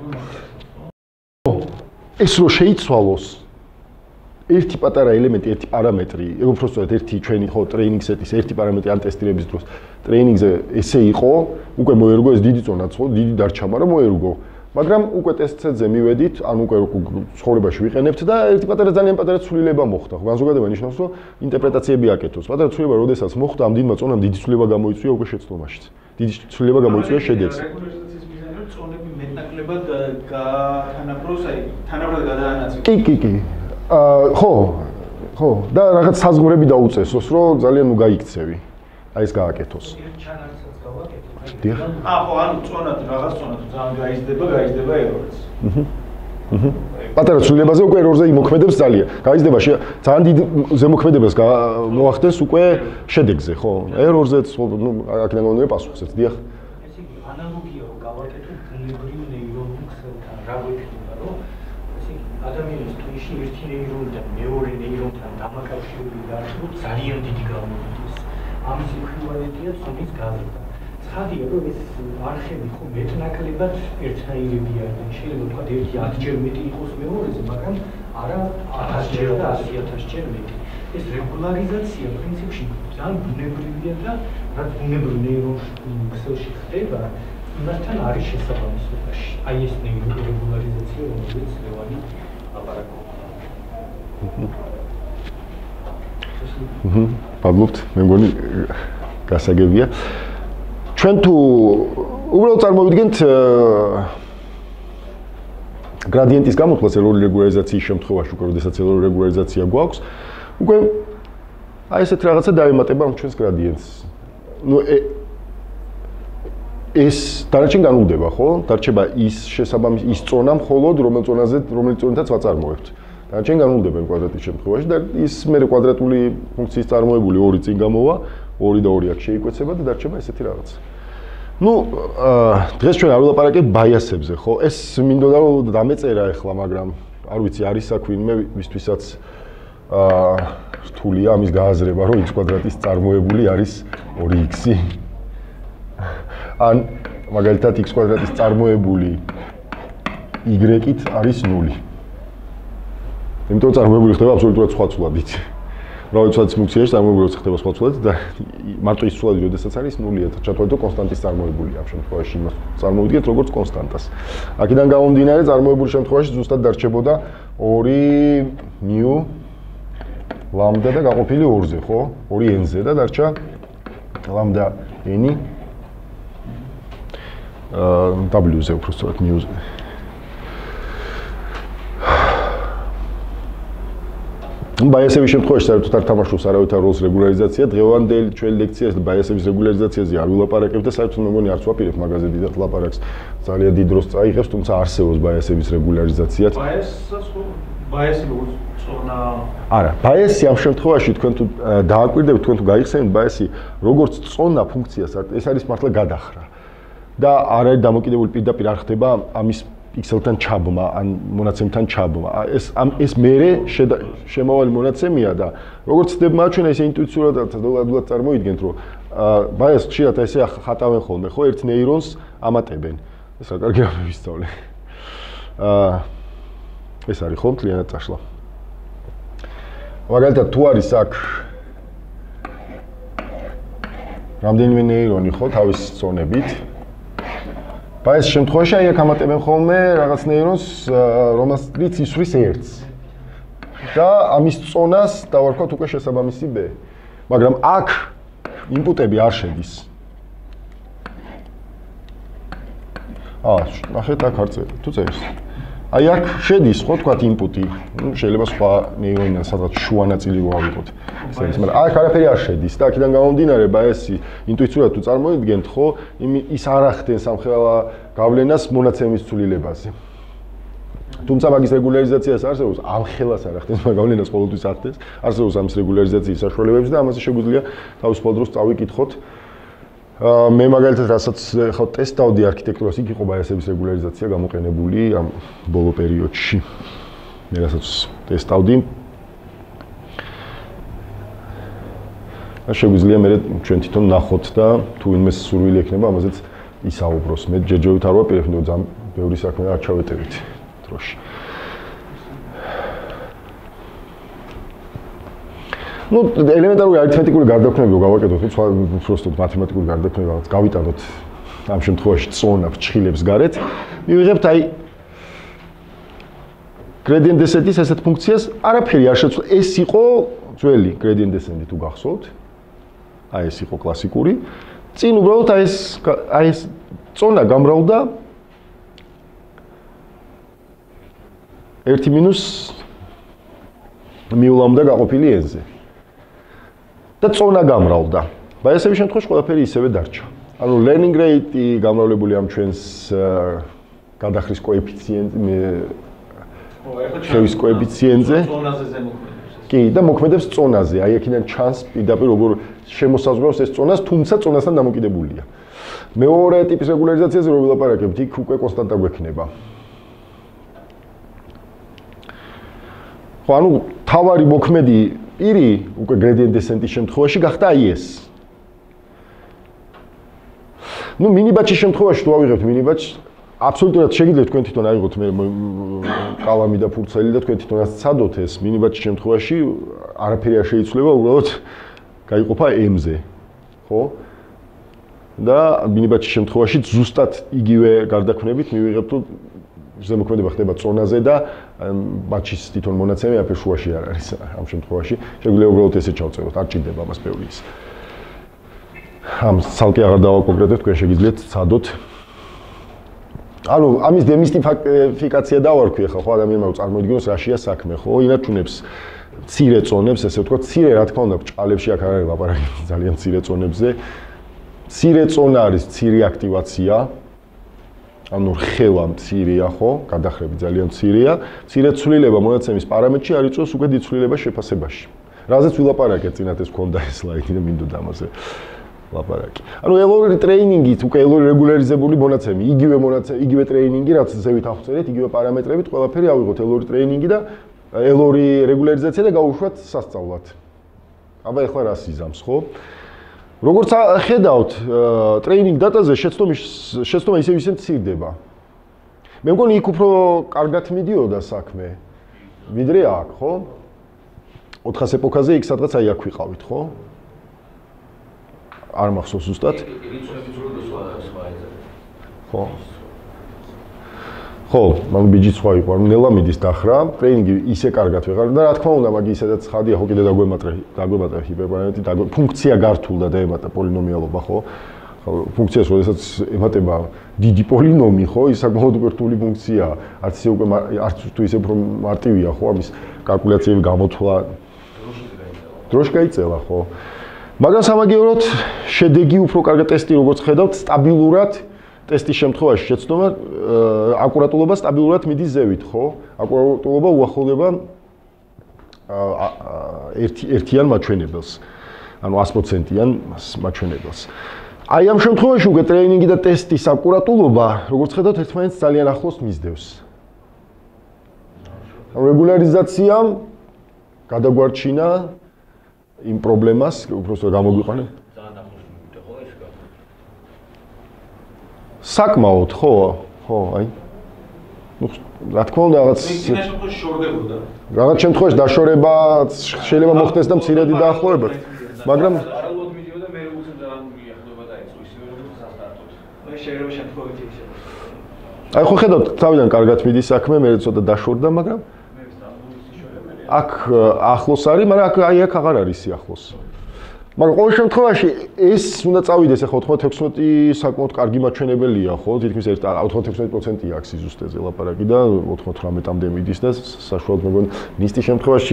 S1: ეს რო შეიცვალოს ერთი პატარა ელემენტი, ერთი პარამეტრი, უბრალოდ ერთი ჩვენი ხო ტრეინინგ სეტის ერთი პარამეტრი ან ტესტირების დროს ტრეინინგზე ესე იყო, უკვე მოერგო ეს დიდი წონაც ხო, დიდი დარჩა, მაგრამ მოერგო. მაგრამ უკვე ტესტ სეტზე მივედით, ან უკვე ცხოვრებაში ვიყენებთ და ერთი ძალიან პატარა ცვლილება მოხდა. განზოგადება ნიშნავს, რომ ინტერპრეტაციები აკეთოს. პატარა ცვლილება როდესაც მოხდა, ამ დიდმა წონამ დიდი ცვლილება გამოიწვია უკვე შეცდომაშიც. დიდი ცვლილება გამოიწვია შედეგზე.
S3: წონები მეტნაკლებად თანაბროს, აი, თანაბრად გადაანაწილეს.
S1: კი. ხო, და რაღაც საზღვრები დაუწესოს, რომ ძალიან გაიქცევი. აი ეს გააკეთოს.
S3: ჩანარცაც გავაკეთე.
S1: დიახ.
S3: ხო, ანუ წონად რაღაც წონად ძალიან გაიზრდება ერორიც.
S1: პატარა ცვლილებაზე უკვე ერორზე იმოქმედებს ძალიან. გაიზრდება ძალიან დიდ ზემოქმედებას მოახდენს უკვე შედეგზე, ხო? ერორზეც, აქედან გამომდინარე პასუხზეც, დიახ.
S3: ესე იგი, ანალოგია რომ გავაკეთოთ ბუნებრივ ნეირონულ ქსელთან, რა გვექნება, რომ ესე იგი, ადამიანის თვიში ერთი ნეირონიდან მეორე ნეირონთან დამაკავშირებული გარშემო ძალიან დიდი გამომდის. ამის ექვივალენტია ცოდნის გაზრდა. ცხადია, რომ ეს არხები ხო მეტნაკლებად ერთნაირები არიან. შეიძლება ვთქვათ, ერთი 10-ჯერ მეტი იყოს მეორეზე, მაგრამ არა 1000-ჯერ და 100,000-ჯერ მეტი. ეს რეგულარიზაცია პრინციპში ძალიან ბუნებრივია და რაც ბუნებრივ ნეირონ ქსელში ხდება, იმასთან არის შესაბამისობაში. აი ეს ნეირონ რეგულარიზაცია, რომელიც ლევანი აპარაკობს.
S1: პაბლობთ, მე მგონი გასაგებია. ჩვენ თუ უბრალოდ წარმოვიდგენთ გრადიენტის გამოთვლას ელორი რეგულარიზაციის შემთხვევაში, უკვე როდესაც ელორი რეგულარიზაცია გვაქვს, უკვე აი ესეთ რაღაცა დაემატება ამ ჩვენს გრადიენტს. ეს დარჩენ განულდება, ხო? დარჩება ის შესაბამისი ის წონა მხოლოდ რომელიც წონითაც ვაწარმოებთ. დარჩენ განულდება იმ კვადრატის შემთხვევაში და ის მე კვადრატული ფუნქციის წარმოებული 2 წინ გამოვა, 2 და 2 აქ შეიკვეცება და დარჩება ესეთი რაღაც. დღეს ჩვენ არ ვილაპარაკებთ ბაიასებზე, ხო? ეს მინდოდა რომ დამეწერა ახლა, მაგრამ არ ვიცი, არის საქმე ვისთვისაც რთულია ამის გააზრება, რომ x კვადრატის წარმოებული არის 2x. ან მაგალითად x კვადრატის წარმოებული y-ით არის 0. იმიტომ წარმოებული ხდება აბსოლუტურად სხვა ცვლადით. მრავალი ცვლადის ფუნქციაში წარმოებული ხდება სხვა ცვლადით და მარტო ის ცვლადი, როდესაც არის 0-ია, ჩათვალეთ კონსტანტის წარმოებული ამ შემთხვევაში იმას წარმოვიდგეთ როგორც კონსტანტას. აქედან გამომდინარე წარმოებული შემთხვევაში ზუსტად დარჩებოდა 2 μ ლამდა და გაყოფილი 2-ზე, ხო? 2n-ზე და დარჩა ლამდა n w-ზე უბრალოდ μ-ზე. ბაიასების შემთხვევაში საერთოდ არ თამაშობს არავითარ როლს რეგულარიზაცია. დღევანდელი ჩვენი ლექციას ბაიასების რეგულარიზაციაზე არ ვილაპარაკებ და საერთოდ მე მგონი არც ვაპირებ მაგაზე დიდად ლაპარაკს. ძალიან დიდ დროს წაიღებს, თუმცა არსებობს ბაიასების რეგულარიზაციაც.
S3: ბაიასი როგორც წონა.
S1: არა, ბაიასი ამ შემთხვევაში თქვენ თუ დააკვირდებით, თქვენ თუ გაიხსენებთ ბაიასი როგორც წონა ფუნქციას, ეს არის მართლა გადახრა. და არ არის დამოკიდებული პირდაპირ არ ხდება ამის პიქსელთან ჩაბმა ან მონაცემთან ჩაბმა. ეს მერე შემავალი მონაცემია და როგორც ხდება მაჩვენა ეს ინტუიციურად და წარმოიდგენთ რომ ბაიას ხშირად ესე ხატავენ ხოლმე, ხო, ერთ ნეირონს ამატებენ. ეს რა კარგი რამე ვისწავლე. ეს არის ხო მთლიანად წაშლა. მაგალითად თუ არის აქ რამდენიმე ნეირონი ხო თავის წონებით ბაის შემთხვევაში აი აქ ამატებენ ხოლმე რაღაც ნეირონს, რომელიც ისვრის ერთს. და ამის წონას დავარქვათ უკვე შესაბამისი b. მაგრამ აქ ინპუტები არ შედის. ნახეთ აქ არ წერია, თუ წერს. აი აქ შედის, ხო თქვათ ინპუტი. შეიძლება სხვა ნეირონიდან სადღაც შუა ნაწილი ვავიღოთ. მაგრამ აქ არაფერი არ შედის და აქედან გამომდინარე ბაისი ინტუიციურად თუ წარმოიდგენთ, ხო, ის არ ახდენს ამ ხელა გავლენას მონაცემის ცვლილებაზე. თუმცა მაგის რეგულარიზაციას არსებობს, ამ ხელას არ ახდენს, მაგრამ გავლენას ყოველთვის ახდენს. არსებობს ამის რეგულარიზაციის საშუალებები და ამაზე შეგვიძლია თავისუფალ დროს წავიკითხოთ მე მაგალითად რასაც ხო ტესტავდი არქიტექტურას, იქ იყო ბაიასების რეგულარიზაცია გამოყენებული ამ ბოლო პერიოდში. მე რასაც ტესტავდი შეგვიძლია მე ჩვენ თვითონ ნახოთ და თუ ვინმე სურვილი ექნება ამაზეც ისაუბროს. მე ჯერჯერობით არ ვაპირებ, ნუ ძალიან ბევრი საქმე არ ჩავეტევით დროში. Ну, элементарული არითმეტიკური გარდაქმნები რო გავაკეთოთ, უბრალოდ მათემატიკური გარდაქმნები რაღაც გავიტანოთ ამ შემთხვევაში წონა ფრჩხილებს გარეთ, მივიღებთ აი gradient descent-ის ასეთ ფუნქციას, არაფერი არ შეცვლა. ეს იყო ძველი gradient descent-ი თუ გახსოვთ. აი ეს იყო კლასიკური. წინ უბრალოდ აი ეს წონა გამრავლდა 1 მინუს მიულამდა გაყოფილი n-ზე. და წონა გამრავლდა. ბაიასების შემთხვევაში ყველაფერი ისევე დარჩა. ანუ learning rate-ი გამრავლებული ამ ჩვენს გადახრის კოეფიციენტ შევის კოეფიციენტზე.
S2: წონაზე ზემოქმედებს.
S1: კი, და მოქმედებს წონაზე. აი აქედან ჩანს პირდაპირ როგორ შემოსაზღვრავს ეს წონას, თუმცა წონასთან დამოკიდებულია. მეორე ტიპის რეგულარიზაციაზე რო ვილაპარაკებთ, იქ უკვე კონსტანტა გვექნება. ხო, ანუ თავარი მოქმედი პირი უკვე gradient descent-ის შემთხვევაში გახდა აი ეს. ნუ მინიბაჩის შემთხვევაში თუ ავიღებთ მინიბაჩს, აბსოლუტურად შეგიძლიათ თქვენ თვითონ აიღოთ მე კალამი და ფურცელი და თქვენ თვითონ აცადოთ ეს მინიბაჩის შემთხვევაში არაფერი არ შეიცვლება, უბრალოდ გაიყოფა m-ზე, ხო? და მინიბაჩის შემთხვევაში ზუსტად იგივე გარდაქმნებით მივიღებთ თუ ზემოქმედება ხდება წონაზე და ბაჩის თვითონ მონაცემი აფერ შუაში არ არის ამ შემთხვევაში. შეგვიძლია უბრალოდ ესე ჩავწეროთ, არ ჭირდება მას ბევრი ის. ამ ცალკე აღარ დავაკონკრეტებთ, თქვენ შეგიძლიათ ცადოთ. ანუ ამის დემისტიფიკაცია დავარქვი ახლა, ხო, ადამიანმა წარმოიდგინოს რაშია საქმე, ხო? ინარჩუნებს მცირე წონებს, ესე ვთქვათ, მცირე რა თქმა უნდა, ჭალებში აქ არ არის ლაპარაკი ძალიან მცირე წონებზე. მცირე წონა არის მცირე აქტივაცია. ანუ ხელა მცირეა, ხო? გადახრები ძალიან მცირეა. მცირე ცვლილება მონაცემის პარამეტრში არ იწვევს უკვე დიდ ცვლილებას შეფასებაში. რაზეც ვილაპარაკეთ წინათ ეს მქონდა ეს სლაიდი და მინდოდა ამაზე ლაპარაკი. ანუ ელორი ტრეინინგით უკვე ელორი რეგულარიზებული მონაცემი, იგივე ტრეინინგი, რაც ზევით ახწერეთ, იგივე პარამეტრებით, ყველაფერი ავიღოთ ელორი ტრეინინგი და ელორი რეგულარიზაცია და გავუშვათ სასწავლად. აბა ეხლა რას იზამს, ხო? როგორც ხედავთ, ტრეინინგ დატაზე შეცდომა ისევ მცირდება. მე მგონი იქ უფრო კარგად მიდიოდა საქმე, ვიდრე აქ, ხო? 400 ეპოქაზე იქ სადღაც აი აქ ვიყავით, ხო? არ მახსოვს ზუსტად. ხო. ხო, მაგ ბიჯი სხვა იყო, ანუ ნელა მიდის დახრა, ტრეინინგი ისე კარგად ვეღარ და რა თქმა უნდა, მაგ ისედაც ხადია, ხო, კიდე დაგვემატა ჰიპერპარამეტრი, ფუნქცია გართულდა და ემატა პოლინომიალობა, ხო? ფუნქციას, როდესაც ემატება დიდი პოლინომი, ხო, ის საკმაოდ უპირთული ფუნქციაა. არც ისე უკვე არც თუ ისე უფრო მარტივია, ხო, ამის კალკულაციები გამოთვლა. დროში გაიწევა, ხო? მაგრამ სამაგიეროდ შედეგი უფრო კარგი ტესტი როგორც ხედავთ, სტაბილურად ტესტის შემთხვევაში შეცდომა აკურატულობა სტაბილურად მიდის ზევით, ხო? აკურატულობა უახლოვდება ერთიან მაჩვენებელს. ანუ 100%-იან მაჩვენებელს. აი ამ შემთხვევაში უკვე ტრეინინგი და ტესტის აკურატულობა, როგორც ხედავთ, ერთმანეთს ძალიან ახლოს მისდევს. რეგულარიზაციამ გადაგვარჩინა იმ პრობლემას, უბრალოდ გამოგვიყანა. საკმაოდ, ხო, აი. ნუ რა თქმა უნდა, რაღაც
S2: შორდებოდა.
S1: რაღაც შემთხვევაში დაშორება შეიძლება მოხდეს და მცირედი დაახლოებად, მაგრამ
S2: არალოდ მიდიოდა მე უცებ ძალიან მიახლოება დაიწყო ისევე როგორც სასტარტოდ. მე შეიძლება შემთხვევით ისე.
S1: აი ხო ხედავთ, თავიდან კარგად მიდის საქმე, მე ცოტა დაშორდა, მაგრამ აქ ახლოს არის, მაგრამ აი აქ აღარ არის ახლოს. მაგრამ ყოველ შემთხვევაში ეს უნდა წავიდეს ახლა 96 საკმაოდ კარგი მაჩვენებელია, ხო? თითქმის 96%-ია აქ სიზუსტეზე ლაპარაკი და 98-მდე მიდის და საშუალოდ მეგონი ნისტის შემთხვევაში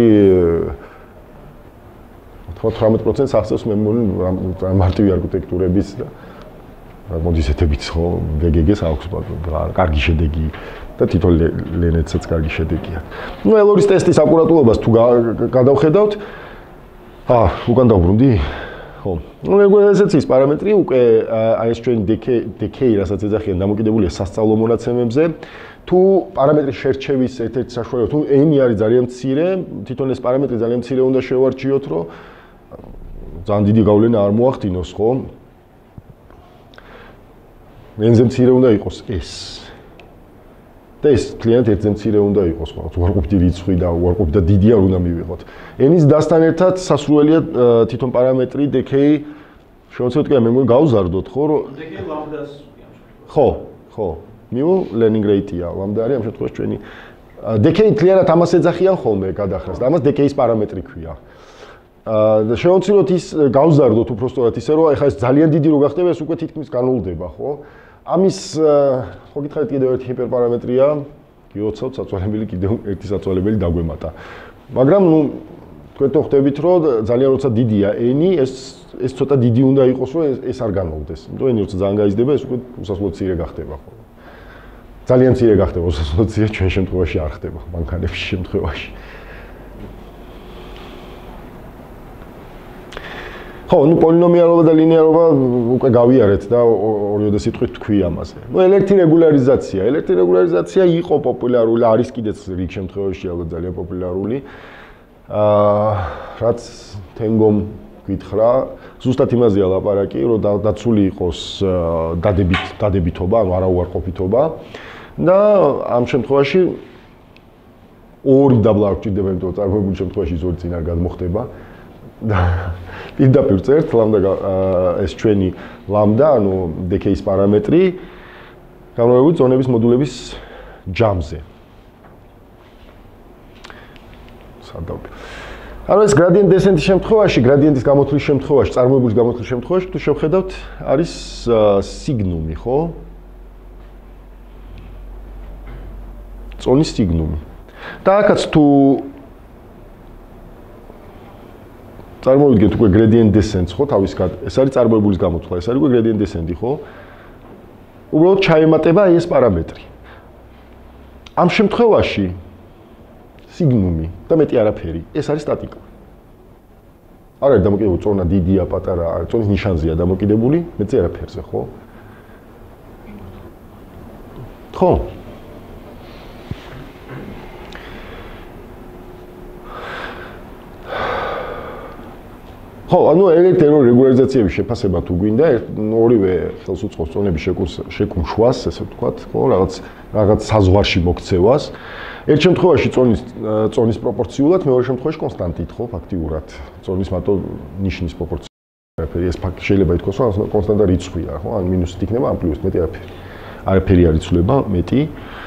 S1: 98%-ს აღწევს მე მგონი მარტივი არქიტექტურების და მოდის ეთებით ხო VGG-ს აქვს კარგი შედეგი და თითო ლენეცაც კარგი შედეგია. ნუ ელორის ტესტის აკურატულობას თუ გადავხედავთ, უკან დავბრუნდი? ხო. ნუ რეგულარიზაციის პარამეტრი უკვე აი ეს ჩვენი decay, რასაც ეძახიან, დამოკიდებულია სასწავლო მონაცემებზე. თუ პარამეტრის შერჩევის ერთ-ერთი საშუალება, თუ n არის ძალიან მცირე, თვითონ ეს პარამეტრი ძალიან მცირე უნდა შევარჩიოთ, რომ ძალიან დიდი გავლენა არ მოახდინოს, ხო? n-ზე მცირე უნდა იყოს ეს. და ეს კლიენტ ერთ-ზე მცირე უნდა იყოს, ხო? უარყოფითი რიცხვი და უარყოფითი და დიდი არ უნდა მივიღოთ. n-ის დასთან ერთად სასურველია თვითონ პარამეტრი decay შევაცვლოთ, კი მე მგონი გავზარდოთ, ხო, რომ
S2: decay lambda-ს
S1: ხო. new learning rate-ია, lambda არის ამ შემთხვევაში ჩვენი decay კლიენტად ამას ეძახიან ხოლმე გადახრას და ამას decay-ის პარამეტრი ქვია. და შევაცვლოთ ის გავზარდოთ უბრალოდ ისე, რომ ეხლა ეს ძალიან დიდი რო გახდება, ეს უკვე თითქმის განულდება, ხო? ამის ხო გითხარით კიდევ ერთი ჰიპერპარამეტრია, გიოცავთ საწვალებელი კიდევ ერთი საწვალებელი დაგვემატა. მაგრამ ნუ თქვენ თო ხვდებით, რომ ძალიან როცა დიდია n-ი, ეს ცოტა დიდი უნდა იყოს, რომ ეს არ განულდეს. იმიტომ n-ი როცა ძალიან გაიზრდება, ეს უკვე უსასრულოდ მცირე გახდება, ხო? ძალიან მცირე გახდება, უსასრულოდ მცირე ჩვენ შემთხვევაში არ ხდება, მანქანების შემთხვევაში. ხო, ნუ პოლინომიალობა და ლინეარობა უკვე გავიარეთ და ორიოდე სიტყვით თქვი ამაზე. ნუ ელექტრი რეგულარიზაცია იყო პოპულარული, არის კიდეც რიგ შემთხვევაში ალბათ ძალიან პოპულარული. რაც თენგომ გითხრა, ზუსტად იმაზეა ლაპარაკი, რომ დაცული იყოს დადებითობა, ანუ არაუარყოფითობა და ამ შემთხვევაში ორი დაბლა არ გვჭირდება, იმიტომ რომ წარმოებული შემთხვევაში ის ორი წინ არ გადმოხდება. და პირდაპირ წერთ ლამდა ეს ჩვენი ლამდა, ანუ decay-ის პარამეტრი განმავლობი ზონების მოდულების ჯამზე. სადავი. ანუ ეს gradient descent-ის შემთხვევაში, gradient-ის გამოთვლის შემთხვევაში, წარმოებულის გამოთვლის შემთხვევაში, თუ შევხედავთ, არის სიგნუმი, ხო? წონის სიგნუმი. და აქაც თუ წარმოვიდგენთ უკვე gradient descent-ს, ხო, თავისგან, ეს არის წარმოებულის გამოთვლა, ეს არის უკვე gradient descent-ი, ხო? უბრალოდ ჩაემატება ეს პარამეტრი. ამ შემთხვევაში სიგნუმი და მეტი არაფერი, ეს არის სტატიკა. არ არის დამოკიდებული წონა დიდია, პატარაა, წონის ნიშანზეა დამოკიდებული, მეტი არაფერზე, ხო? ხო. ხო, ანუ ელექტრო რეგულარიზაციების შეფასება თუ გვინდა, ორივე ხელს უწყობს წონების შეკუმშვას, ესე ვთქვათ, ხო, რაღაც საზღვარში მოქცევას. ერთ შემთხვევაში წონის პროპორციულად, მეორე შემთხვევაში კონსტანტით, ხო, ფაქტიურად. წონის მარტო ნიშნის პროპორცია. ეს შეიძლება ითქვას, რომ კონსტანტა რიცხვია, ხო, ან მინუსით იქნება, ან პლუსით, მეტი არაფერი. არაფერი არ იცვლება, მეტი.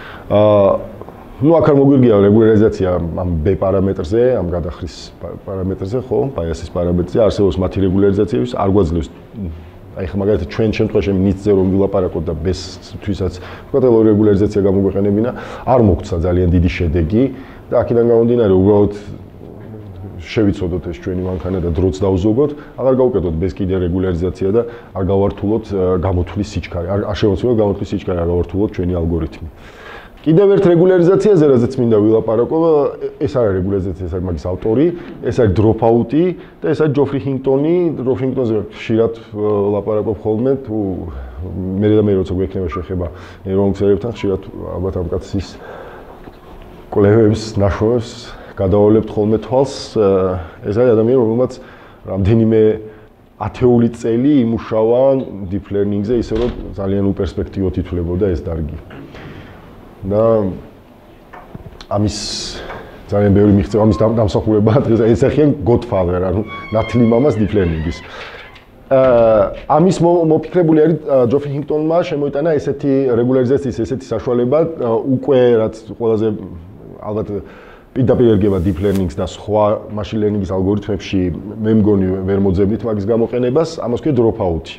S1: ნუ აქ არ მოგვირგია რეგულარიზაცია ამ B პარამეტრზე, ამ გადახრის პარამეტრზე, ხო, ბაიასის პარამეტრზე, არსებობს მათი რეგულარიზაციების, არ გვაძლევს აი ხა მაგალითად ჩვენ შემთხვევაში ნიცზე რომ ვილაპარაკოთ და B-თვისაც ვთქვათ, რეგულარიზაცია გამოგვეყენებინა, არ მოგცა ძალიან დიდი შედეგი და აქედან გამომდინარე უბრალოდ შევიცოდოთ ეს ჩვენი მანქანა და დროც დავზოგოთ, აღარ გავუკეთოთ B-ს კიდე რეგულარიზაცია და არ გავართულოთ გამოთვლის სიჩქარე, არ შევაცვლოთ გამოთვლის სიჩქარე, არ გავართულოთ ჩვენი ალგორითმი. კიდევ ერთ რეგულარიზაციაზე, რაზეც მინდა ვილაპარაკო, ეს არის რეგულარიზაცია, ეს არის მაგის ავტორი, ეს არის დროპაუტი და ეს არის ჯოფრი ჰინგტონი. ჯოფრი ჰინგტონზე ხშირად ლაპარაკობ ხოლმე, თუ მე როცა გვექნება შეხება ნეირომცერებთან, ხშირად ალბათ ამ კაცის კვლევებს, ნაშრომებს გადავავლებთ ხოლმე თვალს. ეს არის ადამიანი, რომელმაც რამდენიმე ათეული წელი იმუშავა deep learning-ზე, ისე რომ ძალიან უპერსპექტივოდ ითვლებოდა ეს დარგი. და ამის ძალიან ბევრი მიღწევა, ამის დამსახურება დღეს ეცახიან Godfather, ანუ ნათლი მამას deep learning-ის. ამის მოფიქრებული არის ჯოფრი ჰინგტონმა შემოიტანა ესეთი რეგულარიზაციის ესეთი საშუალება, უკვე რაც ყველაზე ალბათ პირდაპირ ერგება deep learning-ს და სხვა machine learning-ის ალგორითმებში, მე მგონი ვერ მოძებნით მაგის გამოყენებას, ამას ქვია dropout-ი.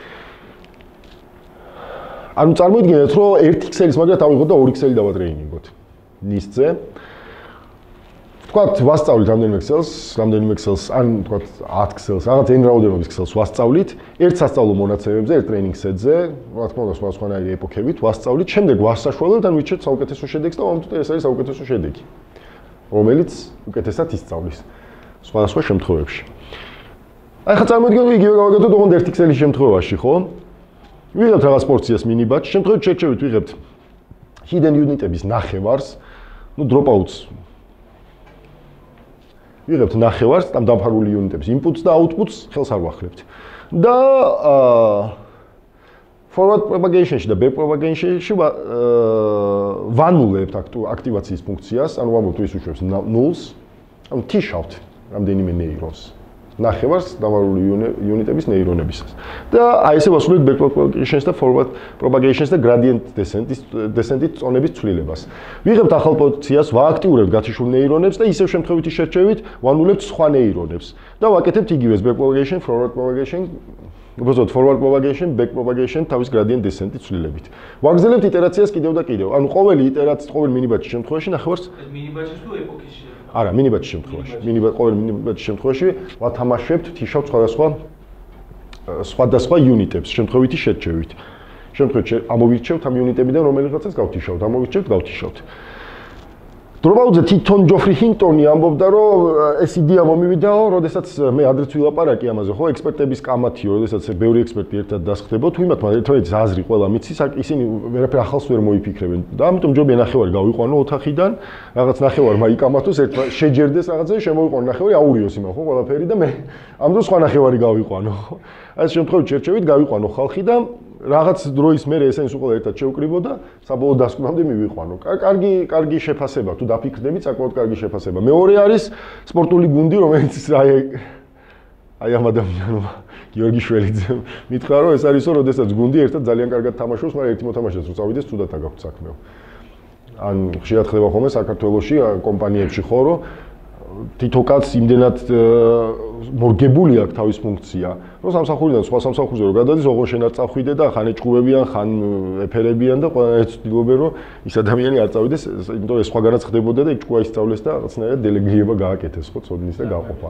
S1: ანუ წარმოიდგინეთ, რომ 1 ქსელის მაგრად ავიღოთ და 2 ქსელი დავატრეინინგოთ ნისზე. ვთქვათ, ვასწავლით რამდენიმე ქსელს, ან ვთქვათ 10 ქსელს, რაღაც n რაოდენობის ქსელს ვასწავლით, ერთ სასწავლო მონაცემებზე, ერთ ტრეინინგ სეტზე, რა თქმა უნდა, სხვადასხვანაირი ეპოქებით ვასწავლით, შემდეგ ვასაშუალოთ, ან ვიჩვენოთ საუკეთესო შედეგს და ამიტომ ეს არის საუკეთესო შედეგი, რომელიც უკეთესად ისწავლის სხვადასხვა შემთხვევებში. აი ხა წარმოვიდგინოთ იგივე გავაკეთოთ ოღონდ ერთი ქსელის შემთხვევაში, ხო? ვიღებთ რაღაც პორციას მინიბატში, შემთხვევით შერჩევით ვიღებთ hidden unit-ების ნახევარს, ну drop-outs. ვიღებთ ნახევარს ამ დამფარული unit-ების inputs და outputs ხელს არ ვახლებთ. და forward propagation-ში და back propagation-ში ვანულებთ აქტივაციის ფუნქციას, ანუ ვამბობთ ის უშვებს nulls, ანუ თიშავთ რამდენიმე ნეირონს. ნახევარს დამარული unit-ების ნეირონებისას. და აი ესე ვასრულებთ back propagation-ს და forward propagation-ს და gradient descent-ით წონების ცვლილებას. ვიღებთ ახალ პოზიციას, ვააქტიურებთ გათიშულ ნეირონებს და ისევ შემთხვევითი შერჩევით ვანულებთ სხვა ნეირონებს. და ვაკეთებთ იგივეს back propagation, forward propagation, უბრალოდ forward propagation, back propagation თავის gradient descent-ით ცვლილებით. ვაგრძელებთ იტერაციას კიდევ და კიდევ. ანუ ყოველი იტერაცია, ყოველ მინიბატის შემთხვევაში ნახევარს
S2: მინიბატში თუ ეპოქის
S1: არა, მინიბატის შემთხვევაში. ყოველ მინიბატის შემთხვევაში ვათამაშებთ თიშავთ სხვადასხვა unit-ებს, შემთხვევითი შერჩევით. შემთხვევით ამოვირჩევთ ამ unit-ებიდან რომელიღაცას გავთიშავთ, ამოვირჩევთ, გავთიშავთ. დროპაუტზე თვითონ ჯოფრი ჰინტონი ამბობდა, რომ ეს იდეა მომივიდაო, როდესაც მე ადრეც ვილაპარაკი ამაზე, ხო, ექსპერტების კამათიო, როდესაც ბევრი ექსპერტი ერთად დასხდებოდა, თუ იმათ ერთმანეთის აზრი ყველა მიცის, ისინი ვერაფერ ახალს ვერ მოიფიქრებენ. და ამიტომ ჯობია ნახევარი გავიყვანო ოთახიდან, რაღაც ნახევარმა იკამათოს, ერთმა შეჯერდეს რაღაცა, შემოვიყვანო ნახევარი, აურიოს იმან, ხო, ყველაფერი და მე ამ დროს სხვა ნახევარი გავიყვანო, ხო. აი ეს შემთხვევით შერჩევით გავიყვანო ხალხი და რაღაც დროის მერე ესენს უყოლა ერთად შევკრიბო და საბოლოო დასკვნამდე მივიყვანო. კარგი შეფასება, თუ დაფიქრდებით, საკმაოდ კარგი შეფასება. მეორე არის სპორტული გუნდი, რომელიც აი ამ ადამიანმა გიორგი შველიძემ მითხრა, რომ ეს არისო, როდესაც გუნდი ერთად ძალიან კარგად თამაშობს, მაგრამ ერთი მოთამაშეს რო წავიდეს, თუდად აგაქვთ საქმეო. ან ხშირად ხდება ხოლმე საქართველოში კომპანიებში ხო, რომ თითო კაცს იმდენად მორგებული აქვს თავის ფუნქცია, რომ სამსახურიდან სხვა სამსახურზე რო გადადის, ოღონდ შენ არ წახვიდე და ხან ეჭყუებიან, ხან ეფერებიან და ყველანაირად ცდილობენ, რომ ის ადამიანი არ წავიდეს, იმიტომ ეს სხვაგანაც ხდებოდა და ეჭყვა ისწავლეს და რაღაცნაირად დელეგირება გააკეთეს, ხო, ცოდნის და გაყოფა.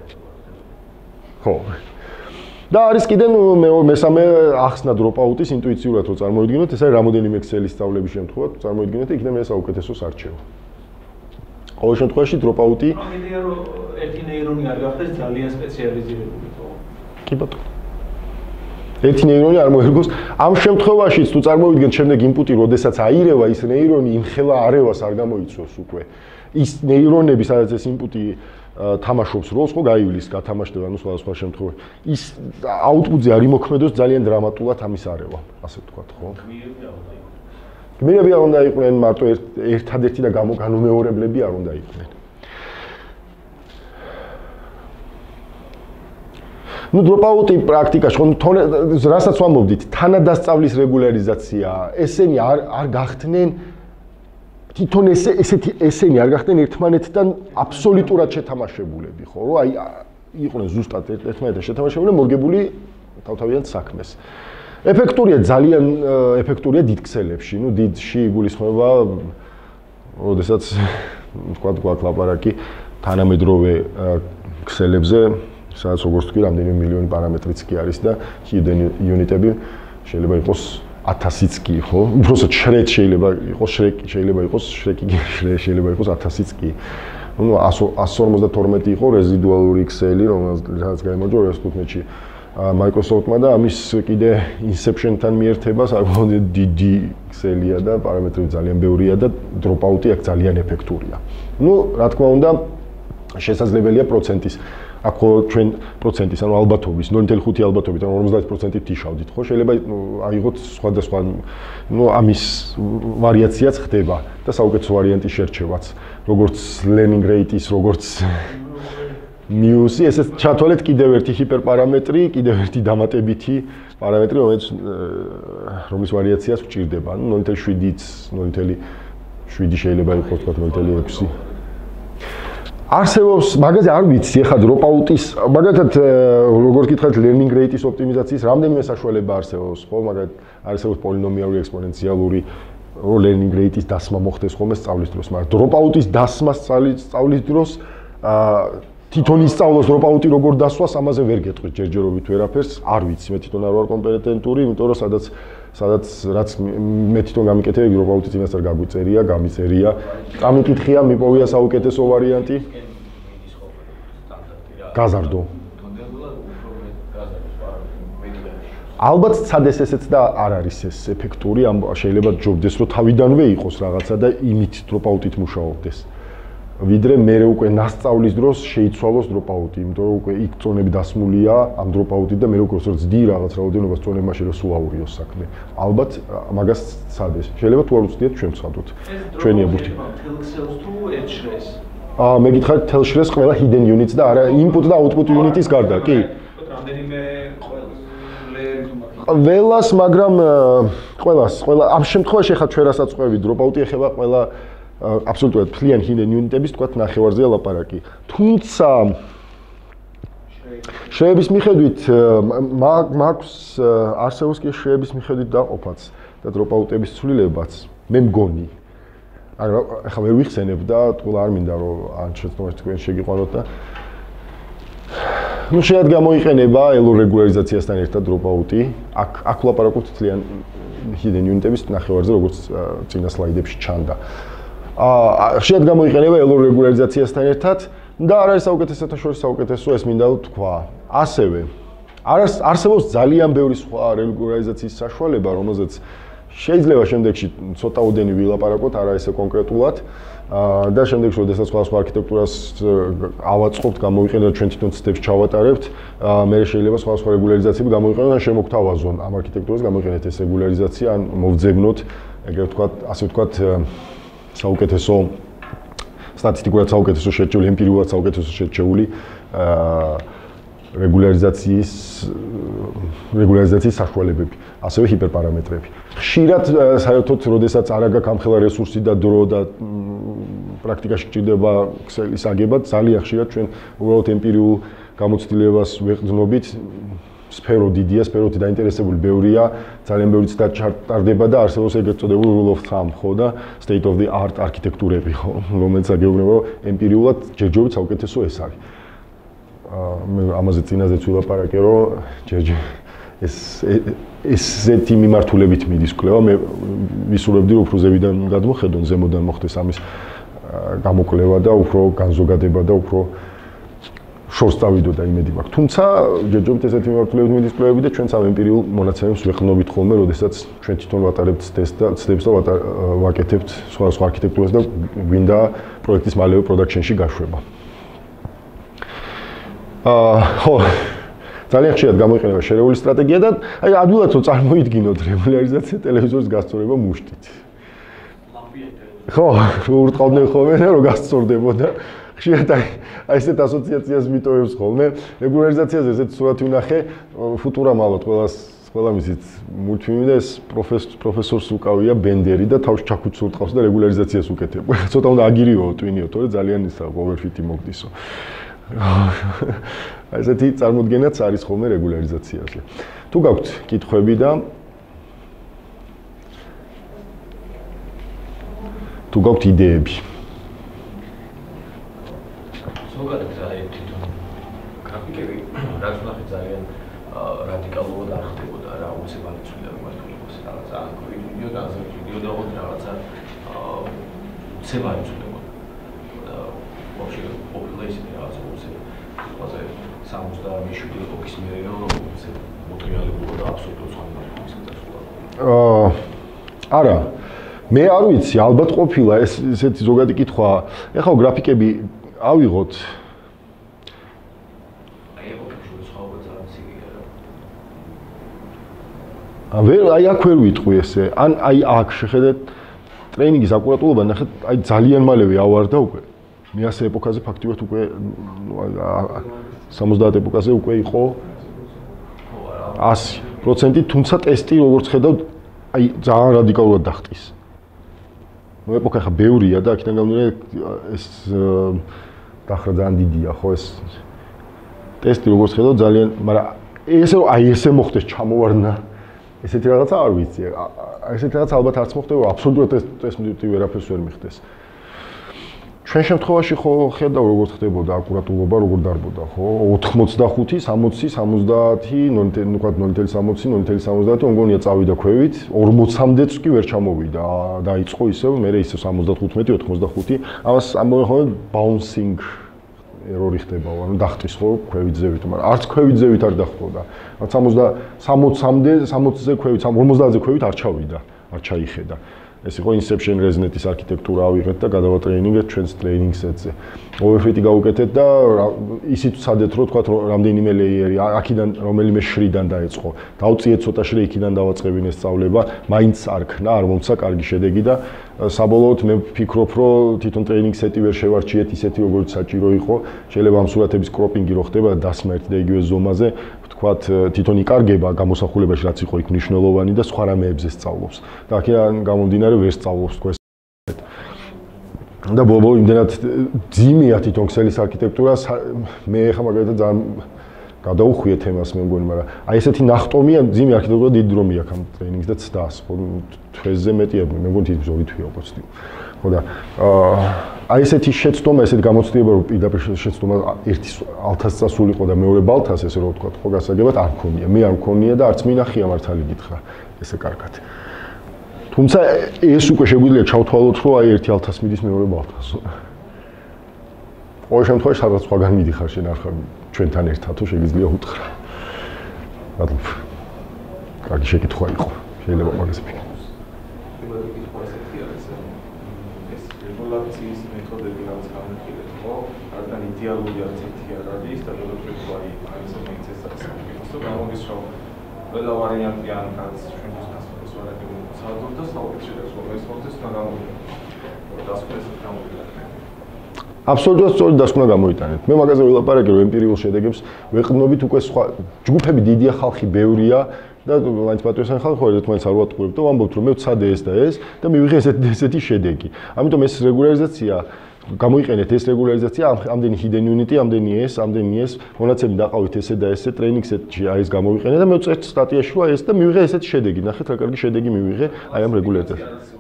S1: ხო. და არის კიდე მესამე ახსნა დროპაუტის ინტუიციურად რო წარმოვიდგინოთ, ეს არის რამოდენიმე ქსელის სწავლების შემთხვევა, თუ წარმოვიდგინოთ, იქნება ეს საუკეთესოს არჩევა. ყოველ შემთხვევაში დროპაუტი
S2: ამიტომ რომ ერთი ნეირონი არ გახდეს ძალიან სპეციალიზირებული, ხო?
S1: კი ბატონო. ერთი ნეირონი არ მოერგოს. ამ შემთხვევაშიც თუ წარმოვიდგენთ შემდეგ ინპუტი, როდესაც აირევა ის ნეირონი, იმხელა არევას არ გამოიწვევს უკვე. ის ნეირონები, სადაც ეს ინპუტი თამაშობს როლს, ხო, გაივლის, გათამაშდება, ანუ სხვადასხვა შემთხვევაში. ის აუტპუტზე არ იმოქმედოს ძალიან დრამატულად ამისარევა, ასე ვთქვათ, ხო? გმირები არ უნდა იყვნენ მარტო ერთადერთი და განუმეორებლები არ უნდა იყვნენ. ნუ დროპაუტი პრაქტიკაში, რასაც ვამბობდით, თანადასწავლის რეგულარიზაცია, ესენი არ გახდნენ თვითონ ესენი არ გახდნენ ერთმანეთთან აბსოლუტურად შეთამაშებულები, ხო, რომ აი იყვნენ ზუსტად ერთმანეთთან შეთამაშებულები, მორგებული თავთავიანთ საქმეს. ეფექტურია ძალიან ეფექტურია დიდ ქსელებში, ნუ დიდში იგულისხმება, როდესაც თქვა გვაქვს ლაპარაკი თანამედროვე ქსელებზე, სადაც როგორც თქვი, რამდენიმე მილიონი პარამეტრიც კი არის და hidden unit-ები შეიძლება იყოს 1000-იც კი, ხო? უბრალოდ შრეკ შეიძლება იყოს შეიძლება იყოს 1000-იც კი. ნუ 152 იყო რეზიდუალური ქსელი, რომელსაც გაიმარჯვა 2015-ში. Microsoft-მა და ამის კიდე Inception-თან მიერთება საკმაოდ დიდი ქსელია და პარამეტრები ძალიან ბევრია და დროპაუტი აქ ძალიან ეფექტურია. ნუ, რა თქმა უნდა, შესაძლებელია პროცენტის აქ ჩვენ პროცენტის, ანუ ალბათობის, 0.5 ალბათობით, ანუ 50%-ით თიშავდით, ხო? შეიძლება აიღოთ სხვადასხვა, ნუ ამის ვარიაციაც ხდება და საუკეთესო ვარიანტის შერჩევაც, როგორც learning rate-ის, როგორც მიუსი, ესეც ჩათვალეთ კიდევ ერთი ჰიპერპარამეტრი, კიდევ ერთი დამატებითი პარამეტრი, რომლის ვარიაციას გვჭირდება. ანუ 0.7-იც, 0.7 შეიძლება იყოს, თქვა 0.6. არსებობს, მაგაზე არ ვიცი, ახლა დროპაუტის, მაგალითად, როგორც გითხარით, learning rate-ის ოპტიმიზაციის რამდენიმე საშუალება არსებობს, ხო? მაგალითად, არსებობს პოლინომიალური ექსპონენციალური learning rate-ის დასმა მოხდეს ხოლმე სწავლის დროს, მაგრამ დროპაუტის დასმა სწავლის დროს თვითონ ისწავლოს დროპაუტი როგორ დასვას, ამაზე ვერ გეტყვით ჯერჯერობით ვერაფერს, არ ვიცი, მე თვითონ არ ვარ კომპეტენტური, იმიტომ რომ სადაც რაც მე თვითონ გამიკეთებ, დროპაუტი წინასწარ გამიწერია. წამიკითხია, მიპოვია საუკეთესო ვარიანტი. გაზარდო. ალბათ ცადეს ესეც და არ არის ეს ეფექტური, შეიძლება ჯობდეს რომ თავიდანვე იყოს რაღაცა და იმით დროპაუტით მუშაობდეს. ვიდრე მე უკვე ნასწავლის დროს შეიცვალოს დროპაუტი, იმიტომ რომ უკვე იქ წონები დასმულია ამ დროპაუტით და მე უკვე ვზდი რაღაც რაოდენობას წონები მაშინ რომ სულ აურიოს საქმე. ალბათ მაგას ცადეს. შეიძლება თუ არ უცდიათ ჩვენ ვცხადოთ. ჩვენი აბურთი.
S2: Telxels თუ Edge-ს.
S1: მე გითხარით Telxres ყველა hidden units და არა input და output unit-ის გარდა, კი?
S2: რამდენიმე
S1: ყველას, მაგრამ ყველა ამ შემთხვევაში ხა ჩვენ რასაც ყვევი დროპაუტი ეხება ყველა აბსოლუტურად ფლიან hidden unit-ების თქვა ნახევარზეა ლაპარაკი. თუმცა შრეების მიხედვით მაქვს არსებობს კი შრეების მიხედვით დაყოფაც და დროპაუტების ცვლილებაც მე მგონი. მაგრამ ახლა ვერ ვიხსენებ და თქო არ მინდა რომ ან შეცდომას თქვენ შეგიყვანოთ და ну შეიძლება გამოიყენება ელო რეგულარიზაციასთან ერთად დროპაუტი. აქ ვლაპარაკობთ თლიან hidden unit-ების ნახევარზე როგორც წინა სლაიდებში ჩანდა. შეიძლება გამოიყენება ელო რეგულარიზაციასთან ერთად და არ არის საუკეთესოთა შორის საუკეთესო ეს მინდა ვთქვა. ასევე არსებობს ძალიან ბევრი სხვა რეგულარიზაციის საშუალება, რომელზეც შეიძლება შემდეგში ცოტაოდენი ვილაპარაკოთ, არა ესე კონკრეტულად. და შემდეგში, როდესაც სხვა არქიტექტურას ავაწყობთ, გამოვიყენოთ ჩვენ თვითონ ცდებს ჩავატარებთ, მე შეიძლება სხვა რეგულარიზაციები გამოვიყენოთ ან შემოგთავაზონ ამ არქიტექტურას გამოვიყენეთ ეს რეგულარიზაცია, ან მოვძებნოთ, ეგრეთ ვთქვათ, ასე ვთქვათ, საუკეთესო სტატისტიკურად საუკეთესო შერჩეული, ემპირიულად საუკეთესო შერჩეული რეგულარიზაციის საშუალებები, ასევე ჰიპერპარამეტრები. ხშირად საერთოდ, როდესაც არ აქვს ამხელა რესურსი და დრო და პრაქტიკაში გჭირდება ქსელის აგება, ძალიან ხშირად ჩვენ უბრალოდ ემპირიულ გამოცდილებას ვეყრდნობით. სფერო დიდია, სფეროთი დაინტერესებული ბევრია, ძალიან ბევრი ცდა ჩატარდება და არსებობს ეგრეთ წოდებული rule of thumb, ხო და state of the art არქიტექტურები, ხო, რომელიც აგეუბნება ემპირიულად ჯერჯერობით საუკეთესო ეს არის. მე ამაზე წინაზეც ვილაპარაკე, რომ ესეთი მიმართულებით მიდის კვლევა, მე ვისურვებდი, რომ უფრო ზევიდან გადმოხედონ, ზემოდან მოხდეს ამის გამოკვლევა და უფრო განზოგადება და უფრო შორს წავიდო და იმედი მაქვს. თუმცა ჯერჯერობით ესეთი მიმართულებით მიდის კვლევები და ჩვენც ამ ემპირიულ მონაცემებს ვეყრდნობით ხოლმე, როდესაც ჩვენ თვითონ ვატარებთ ცდებს და ვაკეთებთ სხვა არქიტექტურას და გვინდა პროექტის მალევე პროდაქშენში გაშვება. ხო, ძალიან ხშირად გამოიყენება შერეული სტრატეგია და აი ადვილად რომ წარმოიდგინოთ რეგულარიზაცია ტელევიზორის გასწორება მუშტით. ხო, ურტყავდნენ ხოლმე და რომ გასწორდებოდა. ხშირად აი ესეთ ასოციაციას მიტოვებს ხოლმე. რეგულარიზაციაზე ესეთ სურათი ვნახე, ფუტურამალოდ ყველა მისით მულტფილმი და ეს პროფესორს უკავია ბენდერი და თავს ჩაქუჩს ურტყავს და რეგულარიზაციას უკეთებ. ცოტა უნდა აგირიო, ტვინიო, თორე ძალიან ისა overfit-ი მოგდისო. ესეთი წარმოდგენაც არის ხოლმე რეგულარიზაციაზე. თუ გაქვთ კითხვები და თუ გაქვთ იდეები.
S4: ზოგადად აი თვითონ გრაფიკები რაც ნახე ძალიან რადიკალურად არ ხდებოდა რა უცებარი ცვლილა მიმართულებას რაღაცა ვიდეო და ასე ვიდეო და რაღაცა უცებარი ცვლილა და вообще population რაღაცა უცებარი ყველაზე 77 ოქის მერეო მოტრიალებულა და აბსოლუტურად სხვა მიმართულებას
S1: არა მე არ ვიცი ალბათ ყოფილა ესეთი ზოგადი კითხვა ეხლა გრაფიკები ავიღოთ აი აქ ვერ ვიტყვი ესე ან აი აქ შეხედეთ ტრეინინგის აკურატულობა ნახეთ აი ძალიან მალევე ავარდა უკვე მე ასე ეპოქაზე ფაქტიურად უკვე 70 ეპოქაზე უკვე იყო 100% თუმცა ტესტი როგორც ხედავთ აი ძალიან რადიკალურად დახტის ნუ ეპოქა ხა ბევრია და აქედან გამომდინარე ეს დახრა ძალიან დიდია ხო ეს ტესტი როგორც ხედავთ ძალიან მაგრამ ესე აი ესე მოხდეს ჩამოვარდნა ესეთი რაღაცა არ ვიცი ესეთი რაღაცა ალბათ არც მოხდება აბსოლუტურად ტესტი ვერაფერს ვერ მიხდეს ჩვენ შემთხვევაში ხო ხედავ როგორ ხდებოდა აკურატულობა როგორ დარბოდა ხო 85 60 70 0.60 0.70 მგონია წავიდა ქვევით 40-მდეც კი ვერ ჩამოვიდა დაიწყო ისევ მე ისე 75 85 ამას ამბობენ ხოლმე bouncing ერორი ხდებაო, ანუ დახტის ხო ქვევით ზევით, მაგრამ არც ქვევით ზევით არ დახტოდა. 60-მდე, 60-ზე ქვევით, 50-ზე ქვევით არ ჩავიდა, არ ჩაიხედა. ეს იყო Inception Resnet-ის არქიტექტურა ავიღეთ და გადავატრეინინგეთ ჩვენს ტრეინინგ სეტზე. overfit-ი გავუკეთეთ და ისიც ვცადეთ, რომ თქვა რამდენიმე ლეიერი, აქედან რომელიმე შრიდან დაეწყო. დავწიეთ ცოტა შრი, იქიდან დავაწყებინე სწავლება, მაინც არ ქნა, არ მომცა კარგი შედეგი და საბოლოოდ მე ვფიქრობ, რომ თვითონ ტრეინინგ სეტი ვერ შევარჩიეთ ისეთი, როგორც საჭირო იყო. შეიძლება ამ სურათების კროპინგი რო ხდება და დასმა ერთ და იგივე ზომაზე, ვთქვათ, თვითონ იკარგება გამოსახულებაში, რაც იყო იქ მნიშვნელოვანი და სხვა რამეებზე სწავლობს. და აქედან გამომდინარე ვერ სწავლობს თქვენ. და ბოლო იმდენად ძიმია თვითონ ქსელის არქიტექტურა, მე ხა მაგალითად ძალიან გადაუხვიე თემას მე მგონი, მაგრამ აი ესეთი ნახტომია ძიმი არქიტექტურა დიდი დრომი აქვს ამ ტრეინინგს და ცდას, ხო, თვეზე მეტია, მე მგონი თითქმის 2 თვეა უყოცდი. ხო და აი ესეთი შეცდომა, ესეთი გამოცდილება, რომ პირდაპირ შეცდომა ერთი ალთას წასულიყო და მეორე ბალთას, ესე რომ ვთქვა, ხო გასაგებად არ მქონია. მე არ მქონია და არც მინახია მართალი გითხრა, ესე კარგად. თუმცა ეს უკვე შეგვიძლია ჩავთვალოთ, რომ აი ერთი ალთას მიდის მეორე ბალთას. ყოველ შემთხვევაში სადღაც სხვაგან მიდიხარ შენ არ ხარ ჩვენთან ერთად, თუ შეგიძლია უთხრა. მადლობ. კარგი შეკითხვა იყო. შეიძლება მაგას ვფიქრე.
S2: ეს რეგულაციის მეთოდები რაც განხილეთ, ხო? რადგან იდეალური არც ერთი არ არის და როგორც ვთქვი, აი ეს მეცესაც ის გამოდის, რომ ყველა ვარიანტი ან რაც ჩვენთვის გასწორდეს ვარიანტი საერთოდ და საერთოდ რომ ეს პროცესი გამოვიდა. დასკვნის გამოვიდა.
S1: აბსოლუტურად სწორი დასკვნა გამოიტანეთ. მე მაგაზე ვილაპარაკე, რომ ემპირიულ შედეგებს ვეყრდნობით უკვე სხვა ჯგუფები დიდია, ხალხი ბევრია და მაინც პატრიოტიან ხალხი ხო ერთმანეთს არ ვატყუებთ და ვამბობთ, რომ მე ვცადე ეს და ეს და მივიღე ესეთი შედეგი. ამიტომ ეს რეგულარიზაცია გამოიყენეთ ეს რეგულარიზაცია, ამდენი hidden unit, ამდენი ეს, მონაცემი დაყავით ესე და ესე ტრეინინგ სეტში აი ეს გამოვიყენე და მე ვწერთ სტატიაში რომ აი ეს და მივიღე ესეთი შედეგი. ნახეთ რა კარგი შედეგი მივიღე აი ამ რეგულარიზაციას.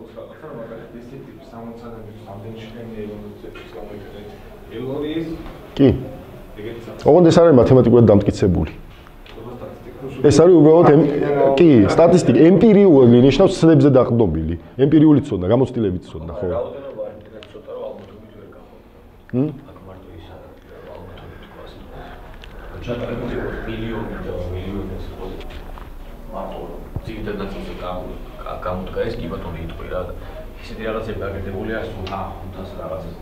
S1: კი. ოღონდ ეს არის მათემატიკურად დამტკიცებული. ეს არის უბრალოდ კი, სტატისტიკა, ემპირიული ნიშნავს ცნებზე დაყრდნობილი. ემპირიული ცოდნა, გამოცდილებით ცოდნა, ხო?
S4: რაოდენობა არ იქნება ცოტა რომ ალბათობით ვერ გამოვა. აქ მარტო ის არის ალბათობით ქვას. ჩატარებული იყო მილიონი და მილიონის ხოლმე. მარტო ძირითადად ნაწილზე გამოდგა ეს კი ბატონი იტყვი რა და ისეთი რაღაცები გაკეთებულია სულ 500 რაღაცას.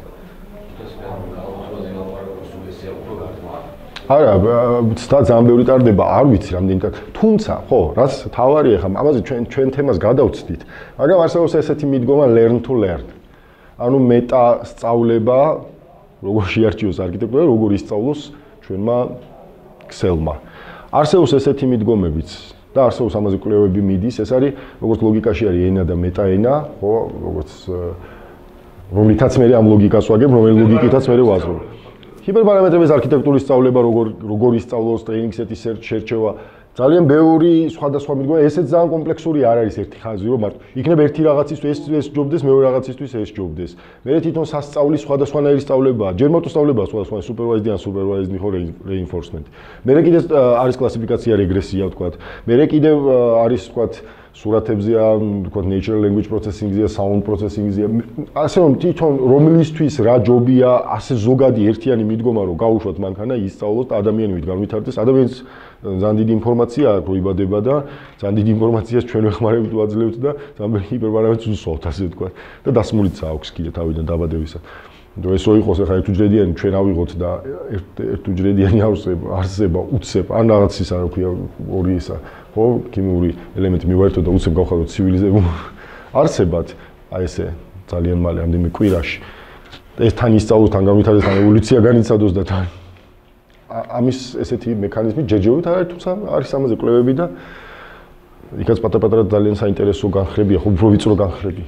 S4: არა, ცდა ძალიან ბევრი ტარდება, არ ვიცი რამდენი. თუმცა, ხო, რაც თავარია ხა, ამაზე ჩვენ თემას გადავწდით. მაგრამ არსებობს ესეთი მიდგომა learn to learn. ანუ მეტა სწავლება, როგორ შეარჩიოს არქიტექტურა, როგორ ისწავლოს ჩვენმა ქსელმა. არსებობს ესეთი მიდგომებიც და არსებობს ამაზე კვლევები მიდის, ეს არის როგორც ლოგიკაში არის ენა და მეტაენა, ხო, როგორც რომლითაც მე ამ ლოგიკას ვაგებ, რომელი ლოგიკითაც მე ვაზრობ. ჰიპერპარამეტრების არქიტექტურის სწავლება, როგორ ისწავლოს ტრეინინგ სეტის შერჩევა, ძალიან ბევრი სხვადასხვა მიდგომა, ესეც ძალიან კომპლექსური არ არის ერთი ხაზი, რომ მარტო იქნება ერთი რაღაცისთვის ეს ჯობდეს, მეორე რაღაცისთვის ეს ჯობდეს. მე თვითონ სასწავლის სხვადასხვანაირი სწავლებაა, ჯერ მარტო სწავლება სხვადასხვა supervised ან supervised ხო reinforcement. მე კიდე არის კლასიფიკაცია რეგრესია ვთქვათ. მე კიდე არის ვთქვათ სურათებზე ან ვთქვათ natural language processing-ზე, sound processing-ზე. ასე რომ თვითონ რომლისთვის რა ჯობია, ასე ზოგადი ერთიანი მიდგომა რომ გაუშვათ მანქანა, ისწავლოს და ადამიანივით განვითარდეს. ადამიანს ძალიან დიდი ინფორმაცია აქვს, რო იბადება და ძალიან დიდი ინფორმაციას ჩვენ ვეხმარებით ვაძლევთ და ძალიან ჰიპერპარამეტრს უსვავთ, ასე ვთქვათ. და დასმულიც აქვს კიდე თავიდან დაბადებისა. და ეს რო იყოს ახლა ერთუჯრედიანი ჩვენ ავიღოთ და ერთუჯრედიანი არსება უცებ ან რაღაც ის არ ქვია ორი ისა ხო ქიმიური ელემენტი მივაერთოთ და უცებ გავხადოთ ცივილიზებულ არსებად აი ესე ძალიან მალე ამდენი კვირაში ეს თან ისწავლოს თან განვითარდეს თან ევოლუცია განიცადოს და თან ამის ესეთი მექანიზმი ჯერჯერობით არ არის თუმცა არის ამაზე კვლევები და იქაც პატარ-პატარა ძალიან საინტერესო განხრებია ხო უფრო ვიწრო განხრები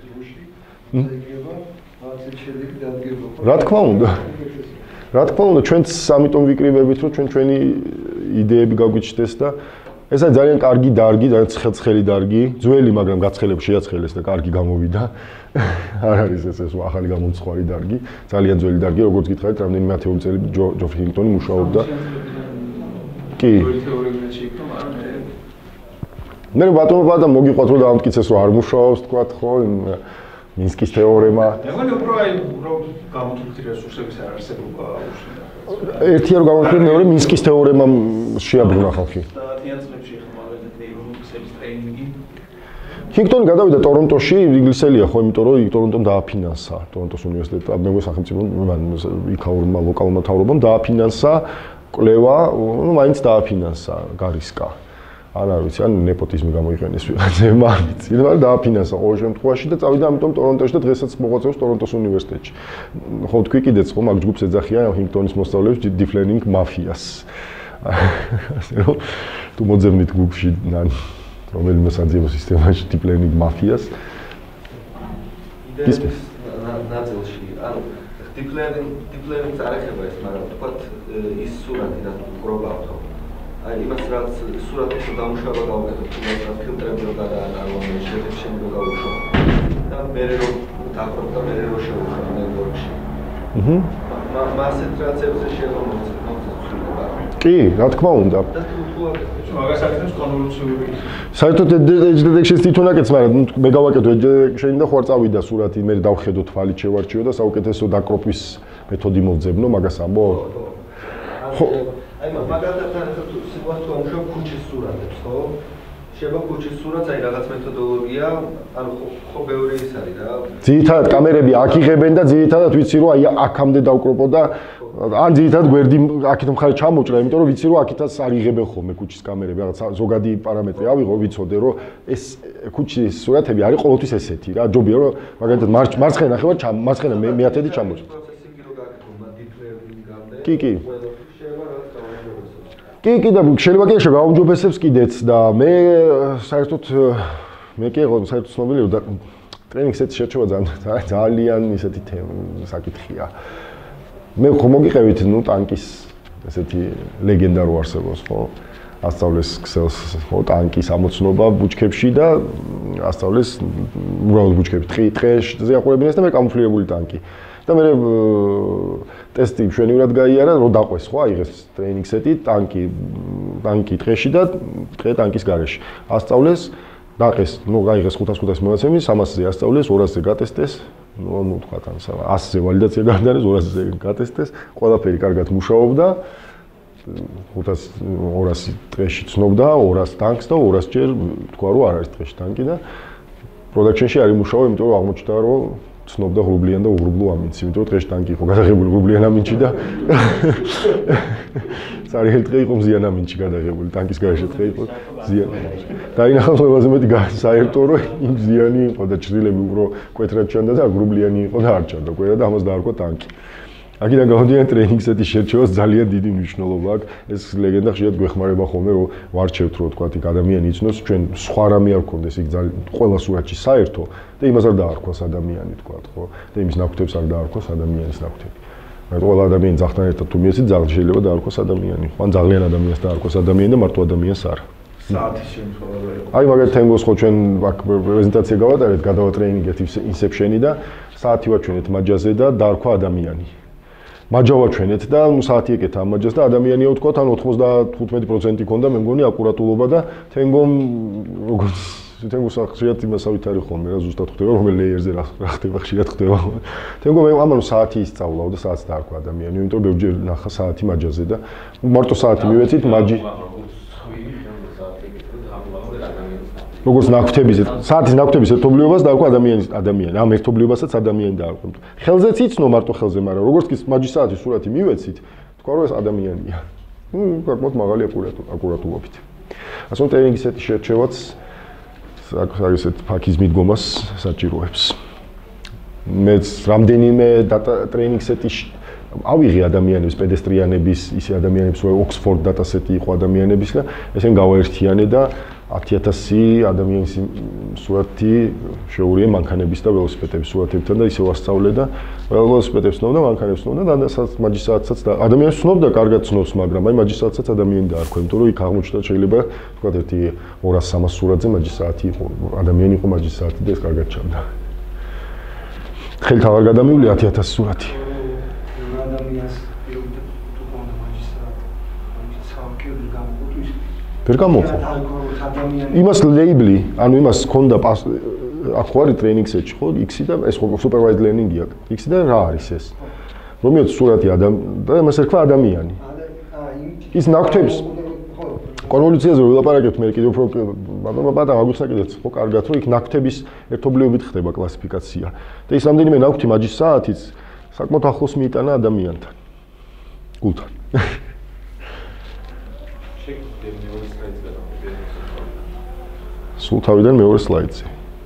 S4: რა თქმა უნდა ჩვენც ამიტომ ვიკრიბებით რომ ჩვენი იდეები გაგვიჩნდეს და ეს არის ძალიან კარგი დარგი, ძალიან ცხელი დარგი, ძველი, მაგრამ გაცხელებს შეაცხელეს და კარგი გამოვიდა. არ არის ეს ახალი გამომცხვარი დარგი, ძალიან ძველი დარგი, როგორც გითხარით, რამდენიმე ათეული წელი ჯო ფინგტონი მუშაობდა. კი. მე ბატონობა და მოგიყვათ რომ დამტკიცეს რომ არ მუშაობს, თქვათ ხო,
S1: მინსკის თეორემა.
S2: მეგონი უფრო აი გამოთვლითი რესურსების არარსებობა უშინდა.
S1: ერთი არ გამოთვლით, მეორე მინსკის თეორემამ შეაბრუნა ხალხი.
S2: და 10 წლებში ხომ ნეირონუქსების ტრეინინგი.
S1: ჰინგტონი გადავიდა ტორონტოში, ინგლისელია ხო, იმიტომ რომ ტორონტომ დააფინანსა, ტორონტოს უნივერსიტეტი, მე სახელმწიფო იქაურმა ლოკალურმა მთავრობამ დააფინანსა კვლევა, ну, მაინც დააფინანსა გარისკა. არა ვიცი, ან ნეპოტიზმი გამოიყენეს ვიღაცებმა, არ ვიცი, მაგრამ დააფინანსა ყოველ შემთხვევაში და წავიდა ამიტომ ტორონტოში და დღესაც მოღვაწეობს ტორონტოს უნივერსიტეტში. ხო, თქვი კიდეც ხო, მაგ ჯგუფს ეძახიან ჰინგტონის მოსწავლეებს deep learning mafias. ასე რომ თუ მოძებნით გუგლში რომელიმე საძიებო სისტემაში deep learning mafias.
S5: იდეების ნაწილში, ანუ deep learning წარეხება ეს, მაგრამ თქვათ ის სურათი და გრობავთ ხო? აი იმას რაც სურათის დამუშავება გავაკეთოთ, იმას რაც ფილტრები რო გადაანალო, შეფეთშენი რო გავუშვო და მე რო დაგრობ და მე რო შევუშვო ნეტვორკში. მასეთ რაღაცებზე შეგვიძლია
S1: კი, რა თქმა უნდა.
S5: და თუ
S2: მაგას აკეთებს კონვოლუციური.
S1: საერთოდ edge detection-ს თვითონ აკეთებს, მაგრამ მე გავაკეთო edge detection-ი და ხوار წავიდა სურათი, მე დავხედო თვალით შევარჩიო და საუკეთესო დაკროპის მეთოდი მოვძებნო, მაგას ამბო.
S5: ხო. აი მაგალითად თუ სიტუაცია ამუშავებ ქუჩის სურათებს, ხო? შეიძლება ქუჩის სურათს აი რაღაც მეთოდოლოგია, ანუ ხო ბევრი ის არის რა.
S1: ძირითადად კამერები აქ იღებენ და ძირითადად ვიცი რომ აი აქამდე დავკროპო და ან ძირითადად გვერდი აქეთ მხარე ჩამოჭრა, იმიტომ რომ ვიცი რომ აქეთაც არ იღებენ ხოლმე ქუჩის კამერები, რაღაც ზოგადი პარამეტრი ავიღო, ვიცოდე რომ ეს ქუჩის სურათები არის ყოველთვის ესეთი რა, ჯობია რომ მაგალითად მარცხენა ნახევარ მარცხენა მეათედი ჩამოჭრა.
S5: პროცესინგი რო გაკეთო, deep learning გამდა.
S1: კი, კი.
S5: შეიძლება რაღაც გავაუმჯობესოთ.
S1: კი, და შეიძლება კი შეგაუმჯობესებს კიდეც და მე საერთოდ მე კი ხო საერთოდ ცნობილი და ტრეინინგ სეტი შეჩება ძალიან ისეთი საკითხია. მე ხო მოგიყევით ნუ ტანკის ესეთი ლეგენდა რო არსებობს ხო? ასწავლეს ქსელს ხო ტანკის ამოცნობა ბუჩქებში და ასწავლეს უბრალოდ ბუჩქებში ტყეში აყურებინეს და მე კამუფლირებული ტანკი. და მე ტესტი მშვენივრად გაიარა, რომ დაყვეს ხო, აიღეს ტრეინინგ სეტი, ტანკი ტყეში და ტყე ტანკის გარეშე. ასწავლეს, დაყეს, ნუ გაიღეს 500 მონაცემი, 300-ზე ასწავლეს, 200-ზე გატესტეს, ნუ თქვა თან 100-ზე ვალიდაცია გაატარეს, 200-ზე გატესტეს, ყველაფერი კარგად მუშაობდა. 200 ტყეში ცნობდა, 200 ტანკს და 200 ჯერ თქვა რომ არ არის ტყეში ტანკი და პროდაქშენში არ იმუშავა, იმიტომ რომ აღმოჩნდა რომ ცნობდა ღრუბლიან და უღრუბლო ამინდს, იმიტომ რომ ტყეში ტანკი იყო გადაღებული ღრუბლიან ამინდში და სარიელი ტყე იყო მზიან ამინდში გადაღებული, ტანკის გარეშე ტყე იყო მზიანი. დაინახა ყველაზე მეტი საერთო რომ იმ მზიანი იყო და ჭრილები უფრო კვეთრად ჩანდა და ღრუბლიანი იყო და არ ჩანდა კვერა და ამას დაარქვა ტანკი. აქედან გამოდიან ტრეინინგ სეტის შერჩევას ძალიან დიდი მნიშვნელობა აქვს. ეს ლეგენდა ხშირად გვეხმარება ხოლმე რომ ვარჩევთ რომ თქვა იქ ადამიანი იცნობს, ჩვენ სხვა რამე არ გქონდეს იქ ყველა სურათში საერთო და იმას არ დაარქვას ადამიანი თქვა ხო და იმის ნაკვთებს არ დაარქვას ადამიანის ნაკვთები. მაგრამ ყველა ადამიანი ძაღლთან ერთად თუ მიეცით, ძაღლი შეიძლება დაარქვას ადამიანი. ან ძაღლიან ადამიანს დაარქვას ადამიანი და მარტო ადამიანს არა.
S2: საათის შემთხვევა იყო.
S1: აი მაგალითად თენგოს ხო ჩვენ აქ პრეზენტაცია გავატარეთ, გადავატრეინინგეთ ინსეფშენი და საათი ვაჩვენეთ მაჯაზე და დაარქვა ადამიანი. მაჯა ვაჩვენეთ და ნუ საათი ეკეთა ამ მაჯას და ადამიანია ვთქვათ, ან 95% ქონდა მე მგონი აკურატულობა და თენგომ როგორც თენგოს ხშირად იმასავით არის ხოლმე რა ზუსტად ხდება რომელ ლეიერზე რა ხდება ხშირად ხდება. თენგომ ამან საათი ისწავლაო და საათს დაარქვა ადამიანი, იმიტომ რომ ბევრჯერ ნახა საათი მაჯაზე და მარტო საათი მივეცით მაჯი როგორც ნაკვთებიზე, საათის ნაკვთების ერთობლიობას დაარქვა ადამიანი, ამ ერთობლიობასაც ადამიანი დაარქვა. ხელზეც იცნო მარტო ხელზე, მაგრამ როგორც კი მაჯის საათის სურათი მივეცით, თქვა რომ ეს ადამიანია. ნუ გარკვეულად მაღალი აკურატულობით. ასე რომ ტრეინინგ სეტის შერჩევაც საკუთარ ფაქის მიდგომას საჭიროებს. მეც რამდენიმე ტრეინინგ სეტის ავიღე ადამიანების, პედესტრიანების, ისე ადამიანების, ოქსფორდ დატასეტი იყო ადამიანების და ესენ გავაერთიანე და 10000 ადამიანის სურათი შეურიე მანქანების და ველოსიპედების სურათებთან და ისევ ასწავლე და ველოსიპედებს ცნობდა, მანქანებს ცნობდა და მაჯის საათსაც და ადამიანს ცნობდა, კარგად ცნობს, მაგრამ აი მაჯის საათსაც ადამიანი დაარქვა, იმიტომ რომ იქ აღმოჩნდა შეიძლება თქვა ერთი 200-300 სურათზე მაჯის საათი იყო, ადამიანი იყო მაჯის საათი და ეს კარგად ჩანდა. ხელით აღარ გადამივლი 10000 სურათი.
S3: ადამიანს პირობითად თუ კონდა მაჯის საათი, ამის სამკერდი გამოყუთვის
S1: ვერ გამოყო. იმას ლეიბლი, ანუ იმას ჰქონდა აქ ხარ ტრეინინგ სეტში ხო? X-ი და ეს ხო supervised learning-ია. X-ი და რა არის ეს? რომელიც სურათი და მას ერქვა ადამიანი. ის ნაკვთებს კონვოლუციაზე ვილაპარაკებთ მე კიდევ უფრო ბატა აგვიხსნა კიდეც ხო კარგად რომ იქ ნაკვთების ერთობლიობით ხდება კლასიფიკაცია და ის რამდენიმე ნაკვთი მაჯის საათიც საკმაოდ ახლოს მიიტანა ადამიანთან გულთან სულ თავიდან მეორე სლაიდზე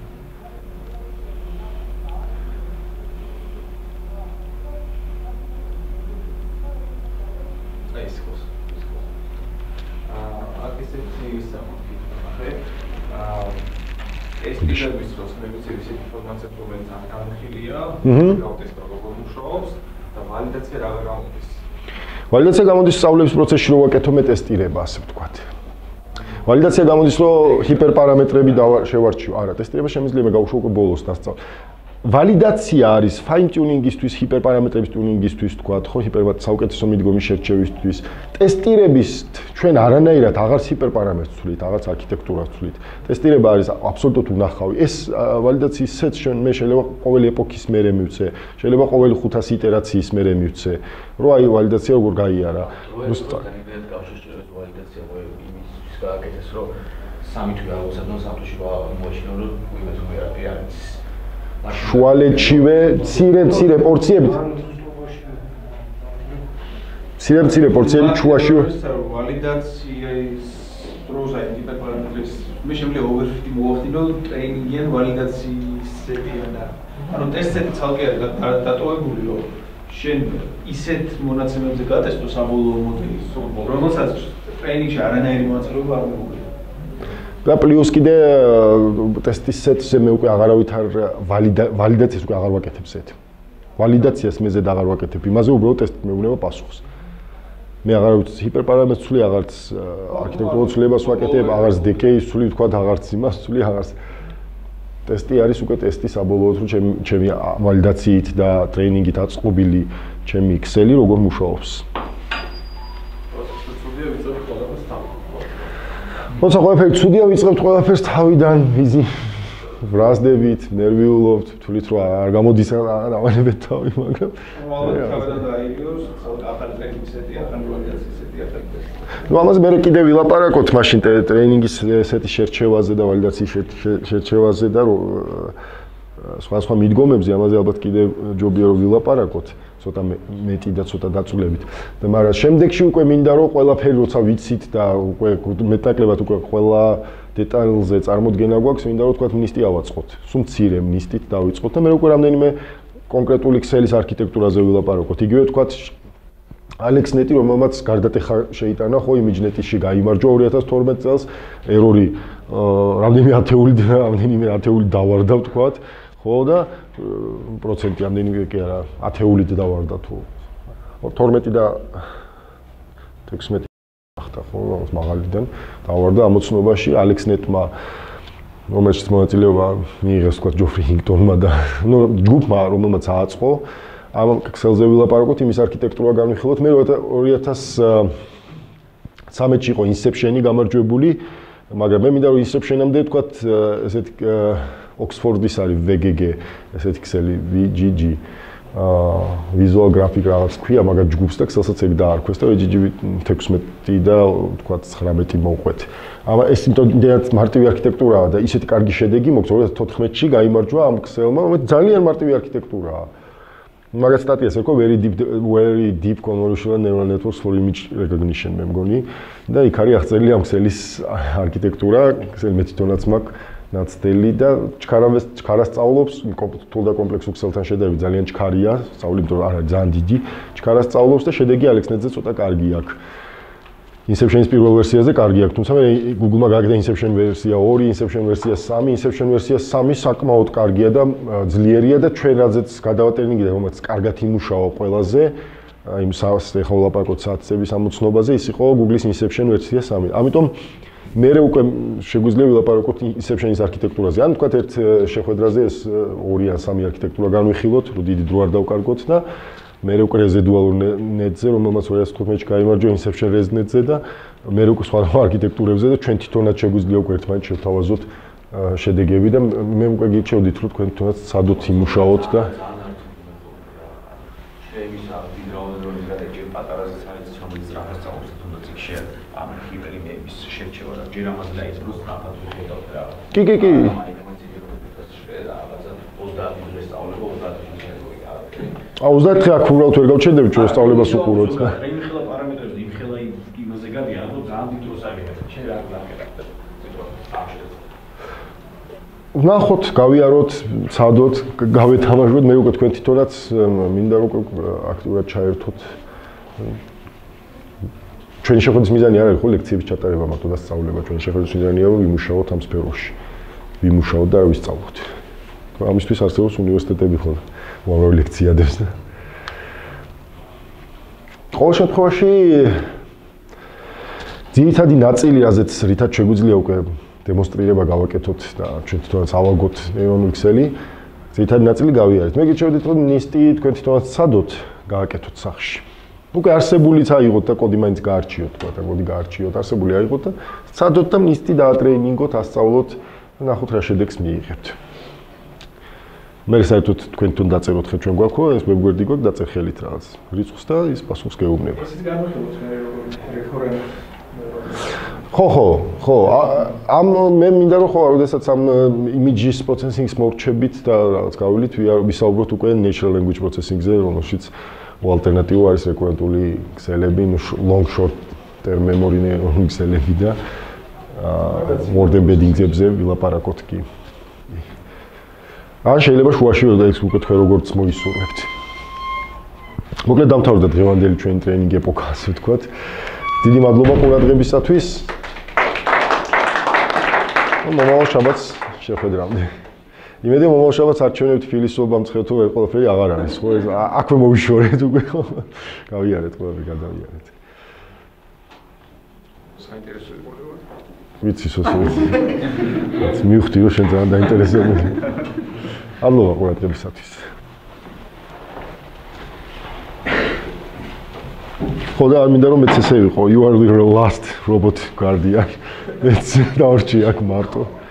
S1: ვალიდაცია გამოდის სწავლების პროცესში რომ ვაკეთო მე ტესტირება ასე ვთქვათ. ვალიდაცია გამოდის რომ ჰიპერპარამეტრები შევარჩიო. არა, ტესტირება შემიძლია გავუშვა უკვე ბოლოს დასწავლ. ვალიდაცია არის fine tuning-ისთვის, ჰიპერპარამეტრების tuning-ისთვის ვთქვათ, ხო, საუკეთესო მიდგომის შერჩევისთვის. ტესტირების ჩვენ არანაირად აღარც ჰიპერპარამეტრს ვცვლით, აღარც არქიტექტურას ვცვლით. ტესტირება არის აბსოლუტურად უნახავი. ეს ვალიდაციის სეტს მე შეიძლება ყოველი ეპოქის მერე მივცე, შეიძლება ყოველი 500 იტერაციის მერე მივცე, რომ აი ვალიდაცია როგორ გაიარა.
S4: გააკეთეს რომ სამი თვე აუცადონ საფრთხეში მოეშინო რომ უიმედო არის
S1: შუალედშივე მცირე პორციებით მცირე პორციებით შუაშივე
S2: ვალიდაციის დროს აი ჰიპერპარამეტრების მე შემიძლია overfit მოვახდინო ტრეინინგიან ვალიდაციის სეტიან და ანუ ტესტები ცალკე არის დატოვებული რომ შენ ისეთ მონაცემებზე გატესტო საბოლოო მოდელის რომელსაც ტრეინინგში არანაირი მონაცემები არ მოგუგებია
S1: და პლუს კიდე ტესტის სეტზე მე უკვე აღარავით არ ვალიდაციას უკვე აღარ ვაკეთებ სეტ. ვალიდაციას მე ზედ აღარ ვაკეთებ. იმაზე უბრალოდ ტესტით მეუბნება პასუხს. მე აღარავით ჰიპერპარამეტრს ვცვლი, აღარც არქიტექტურულ ცვლილებას ვაკეთებ, აღარც დეკეის ვცვლი, თქვათ, აღარც იმას ვცვლი, აღარც ტესტი არის უკვე ტესტი საბოლოოდ რომ ჩემი ვალიდაციით და ტრეინინგით აწყობილი ჩემი Excel-ი როგორ მუშაობს. როცა ყველაფერი ცუდია ვიწყებთ ყველაფერს თავიდან ვიზი ვრაზდებით, ნერვიულობთ, თვლით რომ არ გამოდის დავანებეთ თავი, მაგრამ
S2: თავიდან დაიგებს, ახალი ტრეინინგის სეტი, ახალი ვალიდაციის სეტი, ახალი ტესტი.
S1: ნუ ამაზე მე კიდე ვილაპარაკოთ მაშინ ტრეინინგის სეტის შერჩევაზე და ვალიდაციის შერჩევაზე და სხვა მიდგომებზე, ამაზე ალბათ კიდე ჯობია რომ ვილაპარაკოთ. ცოტა მეტი და ცოტა დაწვრილებით. და მაგრამ შემდეგში უკვე მინდა რომ ყველაფერი როცა ვიცით და უკვე მეტნაკლებად უკვე ყველა დეტალზე წარმოდგენა გვაქვს, მინდა რომ თქვათ ნისტი ავაწყოთ. სულ მცირე ნისტით დავიწყოთ და მე უკვე რამდენიმე კონკრეტული Excel-ის არქიტექტურაზე ვილაპარაკოთ. იგივე თქვათ AlexNet, რომელმაც გარდატეხა შეიტანა ხო ImageNet-ში გაიმარჯვა 2012 წელს ერორი რამდენიმე ათეული დავარდა თქვათ. ხო და პროცენტი ამდენი კი არა 10-ით დავარდა თუ 12 და 16 ხახტა ხო მაღალიდან დავარდა ამოცნობაში AlexNet-მა რომელშიც მონაწილეობა მიიღეს თქვა ჯოფრი ჰინგტონმა და ნუ ჯგუფმა რომელმაც ააწყო ამ Excel-ზე ვილაპარაკოთ იმის არქიტექტურა განვიხილოთ მე 2013-ში იყო Inception-ი გამარჯვებული მაგრამ მე მინდა რომ Inception-ამდე თქვა ესეთ Oxford-ის არის VGG, ესეთი ქსელი VGG. Visual graphic რაღაც ქვია, მაგრამ ჯგუფს და ქსელსაც ეგ დაარქვეს და VGG 16 და თქვა 19 მოვყვეთ. ეს იმდენად მარტივი არქიტექტურაა და ისეთი კარგი შედეგი მოქს 2014-ში გაიმარჯვა ამ ქსელმა, რომელიც ძალიან მარტივი არქიტექტურაა. მაგათ სტატიას ერქვა very deep convolutional neural networks for image recognition მე მგონი და იქ არის აღწერილი ამ ქსელის არქიტექტურა, ქსელი მე თვითონაც მაქვს ნაცდელი და ჩქარას სწავლობს რთულ და კომპლექსურ ქსელთან შედარებით ძალიან ჩქარია, სწავლი იმიტომ არა ძალიან დიდი, ჩქარას სწავლობს და შედეგი AlexNet-ზე ცოტა კარგი აქვს. Inception-ის პირველ ვერსიაზე კარგი აქვს, თუმცა მე Google-მა გააკეთა Inception ვერსია 2, Inception ვერსია 3, Inception ვერსია 3 საკმაოდ კარგია და ძლიერია და ჩვენ რაზეც გადავატრენინგდა, რომელსაც კარგად იმუშავა ყველაზე, იმ ახლა ვლაპარაკობთ საათების ამოცნობაზე, ის იყო Google-ის Inception ვერსია 3. ამიტომ მე უკვე შეგვიძლია ვილაპარაკოთ Inception-ის არქიტექტურაზე. ან თქვათ ერთ შეხვედრაზე ეს 2 ან 3 არქიტექტურა განვიხილოთ, რომ დიდი დრო არ დავკარგოთ და მე უკვე რეზიდუალურ ნეტზე, რომელმაც 2015-ში გაიმარჯვა Inception ResNet-ზე და მე უკვე სხვა არქიტექტურებზე და ჩვენ თვითონაც შეგვიძლია უკვე ერთმანეთს შევთავაზოთ შედეგები და მე უკვე გირჩევდით რომ თქვენ თუნდაც სადოთ იმუშაოთ და
S4: შემისა დიდ რაოდენობის გადაჭირ პატარაზე საერთოდ რომელიც რაღაც წავალს თუნდაც იქ შე ამ ჰიპერიმების შეჩევა და ჯერ ამას დაიწყოს ნახოთ ვიხოთ რა.
S1: კი. აა 30 დღე აქ უბრალოდ ვერ გავჩერდები ჩვენ სწავლებას უყუროთ.
S4: იმ ხელა პარამეტრებზე იმ ხელა იმაზე გადია, რომ ძალიან დიდ დროს აღიღებ. შენ რა გაკეთებ?
S1: ვნახოთ, გავიაროთ, ცადოთ, გავეთამაშოთ, მე უკვე თქვენ თვითონაც მინდა რომ აქტიურად ჩაერთოთ. ჩვენი შეხვედრის მიზანი არ არის ხო ლექციების ჩატარება, მაგრამ და სწავლება. ჩვენი შეხვედრის მიზანია რომ ვიმუშაოთ ამ სფეროში. ვიმუშაოთ და ვისწავლოთ. ამისთვის არსებობს უნივერსიტეტები ხოლმე. უამრავი ლექცია დევს და ყოველ შემთხვევაში ძირითადი ნაწილი, რაზეც რითაც შეგვიძლია უკვე დემონსტრირება გავაკეთოთ და ჩვენ თვითონაც ავაგოთ ეროვნული ქსელი, ძირითადი ნაწილი გავიარეთ. მე გიჩვენებდით რომ ნისტი თქვენ თვითონაც ცადოთ გააკეთოთ სახში. უკვე არსებულიც აიღოთ და კოდი მაინც გაარჩიოთ, თქვა და კოდი გაარჩიოთ, არსებული აიღოთ და ცადოთ და ნისტი დაატრეინინგოთ, ასწავლოთ და ნახოთ რა შედეგს მიიღებთ. მე საერთოდ თქვენთან დაწეროთ ხე ჩვენ გვაქვს, ეს ვებგვერდი გვაქვს, დაწერ ხელით რაღაც რიცხვს და ის პასუხს გეუბნება.
S2: ესეც განვიხილოთ მე როგორც რეფერენტ.
S1: ხო, ამ მე მინდა რომ ხო, როდესაც ამ images processing-ს მოვრჩებით და რაღაც გავვილით, ვისაუბროთ უკვე natural language processing-ზე, რომელშიც ალტერნატივა არის რეკურენტული ქსელები, long short term memory neuron ქსელები და word embedding-ებზე ვილაპარაკოთ კი. ან შეიძლება შუაში და ეს უკვე თქვენ როგორც მოისურვებთ. მოკლედ დამთავრდა დღევანდელი ჩვენი ტრეინინგი ეპოქა, ასე ვთქვათ. დიდი მადლობა ყურადღებისათვის. მომავალ შაბათს შეხვედრამდე. იმედია მომავალ შაბათს არჩევნებთ ფილისობა მცხეთო ვერ ყველაფერი აღარ არის, ხო? აქვე მოვიშორეთ უკვე. გავიარეთ ყველაფერი, გადავიარეთ.
S2: საინტერესო იყო.
S1: ვიცი სოსოიცი. მივხვდი რომ შენ ძალიან დაინტერესებული. მადლობა ყურადღებისათვის. ხო და არ მინდა რომ მეც ესე ვიყო, you are the last robot guardian. მეც დავრჩი აქ მარტო.